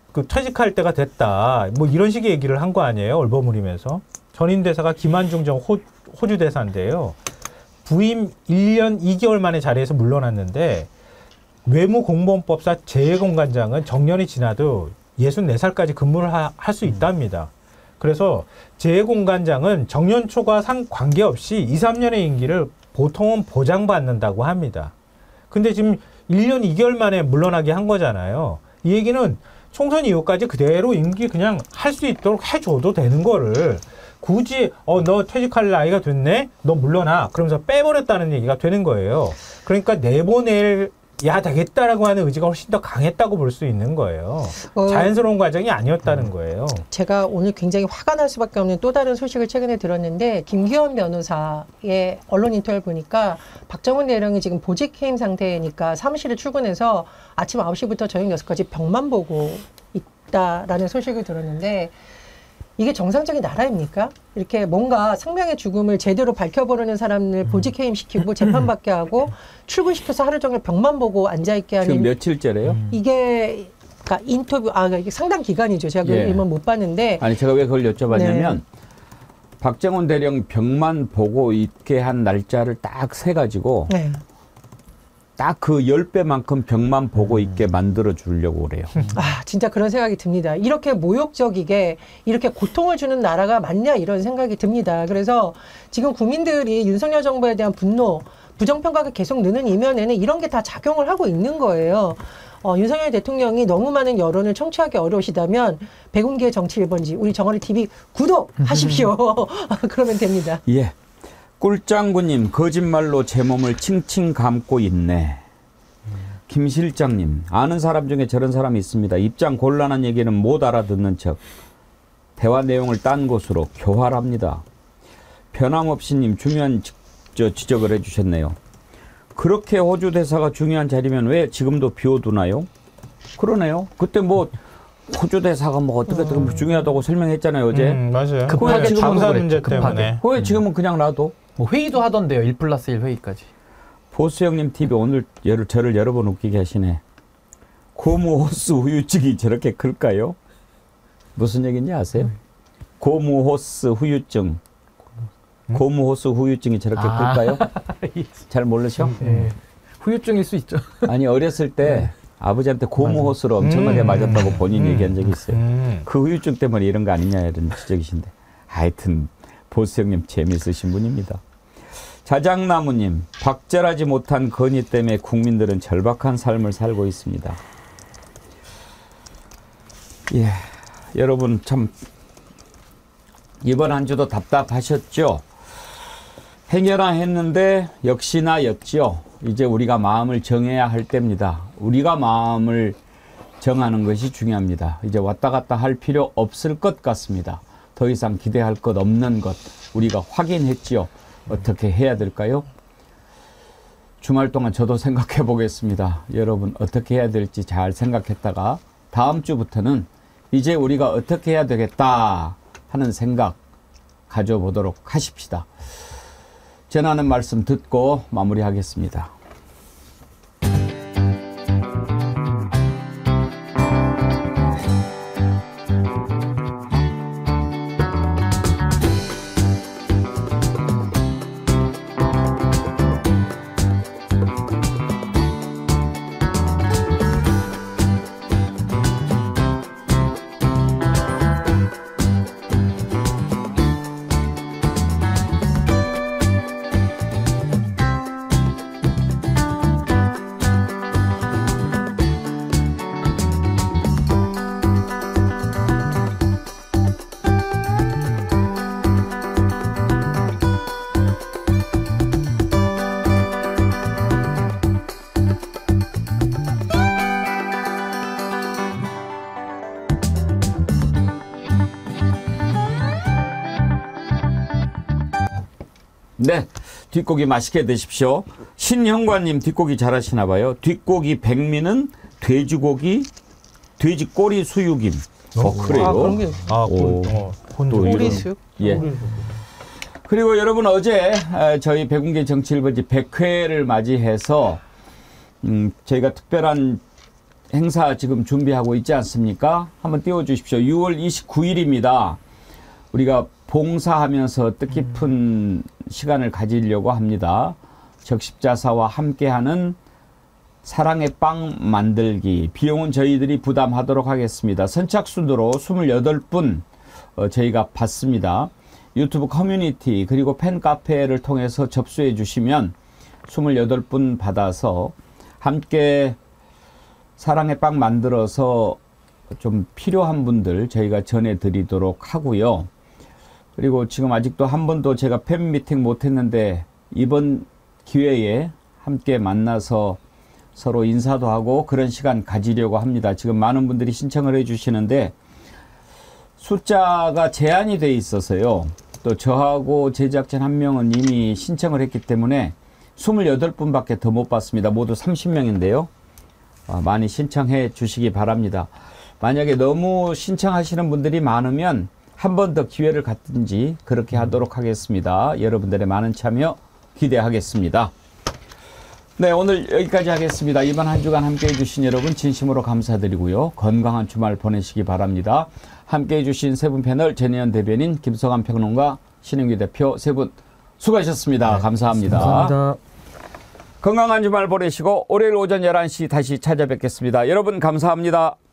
그 퇴직할 때가 됐다. 뭐 이런 식의 얘기를 한 거 아니에요. 얼버무리면서. 전임 대사가 김한중 전 호, 호주 대사인데요. 부임 일 년 이 개월 만에 자리에서 물러났는데 외무공무원법사 재외공관장은 정년이 지나도 예순네 살까지 근무를 할 수 있답니다. 그래서 재외공관장은 정년 초과 상 관계없이 이, 삼 년의 임기를 보통은 보장받는다고 합니다. 근데 지금 일 년 이 개월 만에 물러나게 한 거잖아요. 이 얘기는 총선 이후까지 그대로 임기 그냥 할 수 있도록 해줘도 되는 거를 굳이 어 너 퇴직할 나이가 됐네? 너 물러나. 그러면서 빼버렸다는 얘기가 되는 거예요. 그러니까 내보낼 야 되겠다라고 하는 의지가 훨씬 더 강했다고 볼 수 있는 거예요. 어, 자연스러운 과정이 아니었다는 거예요. 제가 오늘 굉장히 화가 날 수밖에 없는 또 다른 소식을 최근에 들었는데 김기현 변호사의 언론 인터뷰를 보니까 박정훈 대령이 지금 보직 해임 상태니까 사무실에 출근해서 아침 아홉 시부터 저녁 여섯 시까지 병만 보고 있다라는 소식을 들었는데 이게 정상적인 나라입니까? 이렇게 뭔가 상명의 죽음을 제대로 밝혀버리는 사람을 보직 해임시키고 재판받게 하고 출근시켜서 하루 종일 병만 보고 앉아있게 하는. 지금 며칠째래요? 이게 그러니까 인터뷰, 아 이게 상당 기간이죠. 제가 그 예. 일만 못 봤는데. 아니 제가 왜 그걸 여쭤봤냐면 네. 박정훈 대령 병만 보고 있게 한 날짜를 딱 세가지고 네. 딱 그 열 배만큼 병만 보고 있게 만들어 주려고 그래요. 아, 진짜 그런 생각이 듭니다. 이렇게 모욕적이게 이렇게 고통을 주는 나라가 맞냐 이런 생각이 듭니다. 그래서 지금 국민들이 윤석열 정부에 대한 분노, 부정평가가 계속 느는 이면에는 이런 게 다 작용을 하고 있는 거예요. 어, 윤석열 대통령이 너무 많은 여론을 청취하기 어려우시다면 백운기의 정치 일 번지 우리 정어리 티비 구독하십시오. 그러면 됩니다. 예. 꿀짱구님 거짓말로 제 몸을 칭칭 감고 있네. 김 실장님 아는 사람 중에 저런 사람이 있습니다. 입장 곤란한 얘기는 못 알아듣는 척 대화 내용을 딴 곳으로 교활합니다. 변함없이님 중요한 지, 저, 지적을 해주셨네요. 그렇게 호주 대사가 중요한 자리면 왜 지금도 비워두나요? 그러네요. 그때 뭐 호주 대사가 뭐 어떻게 어떻게 뭐 중요하다고 설명했잖아요 어제. 음, 맞아요. 급하게 장사 문제 급하게. 때문에. 왜 지금은 그냥 놔둬? 뭐 회의도 하던데요. 일 플러스 일 회의까지. 보스 형님 티비 오늘 여러, 저를 여러 번 웃기게 하시네. 고무호스 후유증이 저렇게 클까요? 무슨 얘기인지 아세요? 고무호스 후유증. 고무호스 후유증이 저렇게 아. 클까요? 잘 모르셔? 네. 후유증일 수 있죠. 아니 어렸을 때 아버지한테 고무호스로 엄청나게 음. 맞았다고 본인 음. 얘기한 적이 있어요. 음. 그 후유증 때문에 이런 거 아니냐 이런 지적이신데. 하여튼 보스 형님 재미있으신 분입니다. 자장나무님 박절하지 못한 건의 때문에 국민들은 절박한 삶을 살고 있습니다. 예, 여러분 참 이번 한 주도 답답하셨죠? 행여나 했는데 역시나 였죠. 이제 우리가 마음을 정해야 할 때입니다. 우리가 마음을 정하는 것이 중요합니다. 이제 왔다 갔다 할 필요 없을 것 같습니다. 더 이상 기대할 것 없는 것 우리가 확인했지요. 어떻게 해야 될까요? 주말 동안 저도 생각해 보겠습니다. 여러분 어떻게 해야 될지 잘 생각했다가 다음 주부터는 이제 우리가 어떻게 해야 되겠다 하는 생각 가져보도록 하십시다. 전하는 말씀 듣고 마무리하겠습니다. 네, 뒷고기 맛있게 드십시오. 신형관님 뒷고기 잘하시나 봐요. 뒷고기 백미는 돼지고기, 돼지 꼬리 수육임. 어, 그래요? 아, 그런 게 아, 오, 어, 또 이런- 꼬리숙. 예. 그리고 여러분 어제 에, 저희 백운기 정치 일 번지 백 회를 맞이해서 음, 저희가 특별한 행사 지금 준비하고 있지 않습니까? 한번 띄워주십시오. 유월 이십구일입니다. 우리가 봉사하면서 뜻깊은 음. 시간을 가지려고 합니다. 적십자사와 함께하는 사랑의 빵 만들기. 비용은 저희들이 부담하도록 하겠습니다. 선착순으로 이십팔 분 어, 저희가 받습니다. 유튜브 커뮤니티 그리고 팬카페를 통해서 접수해 주시면 이십팔 분 받아서 함께 사랑의 빵 만들어서 좀 필요한 분들 저희가 전해드리도록 하고요. 그리고 지금 아직도 한 번도 제가 팬미팅 못했는데 이번 기회에 함께 만나서 서로 인사도 하고 그런 시간 가지려고 합니다. 지금 많은 분들이 신청을 해주시는데 숫자가 제한이 돼 있어서요. 또 저하고 제작진 한 명은 이미 신청을 했기 때문에 이십팔 분밖에 더 못 받습니다. 모두 삼십 명인데요. 아, 많이 신청해 주시기 바랍니다. 만약에 너무 신청하시는 분들이 많으면 한 번 더 기회를 갖든지 그렇게 하도록 하겠습니다. 여러분들의 많은 참여 기대하겠습니다. 네, 오늘 여기까지 하겠습니다. 이번 한 주간 함께해 주신 여러분 진심으로 감사드리고요. 건강한 주말 보내시기 바랍니다. 함께해 주신 세 분 패널 전혜연 대변인, 김성환 평론가, 신영규 대표 세 분 수고하셨습니다. 네, 감사합니다. 감사합니다. 건강한 주말 보내시고 월요일 오전 열한 시 다시 찾아뵙겠습니다. 여러분 감사합니다.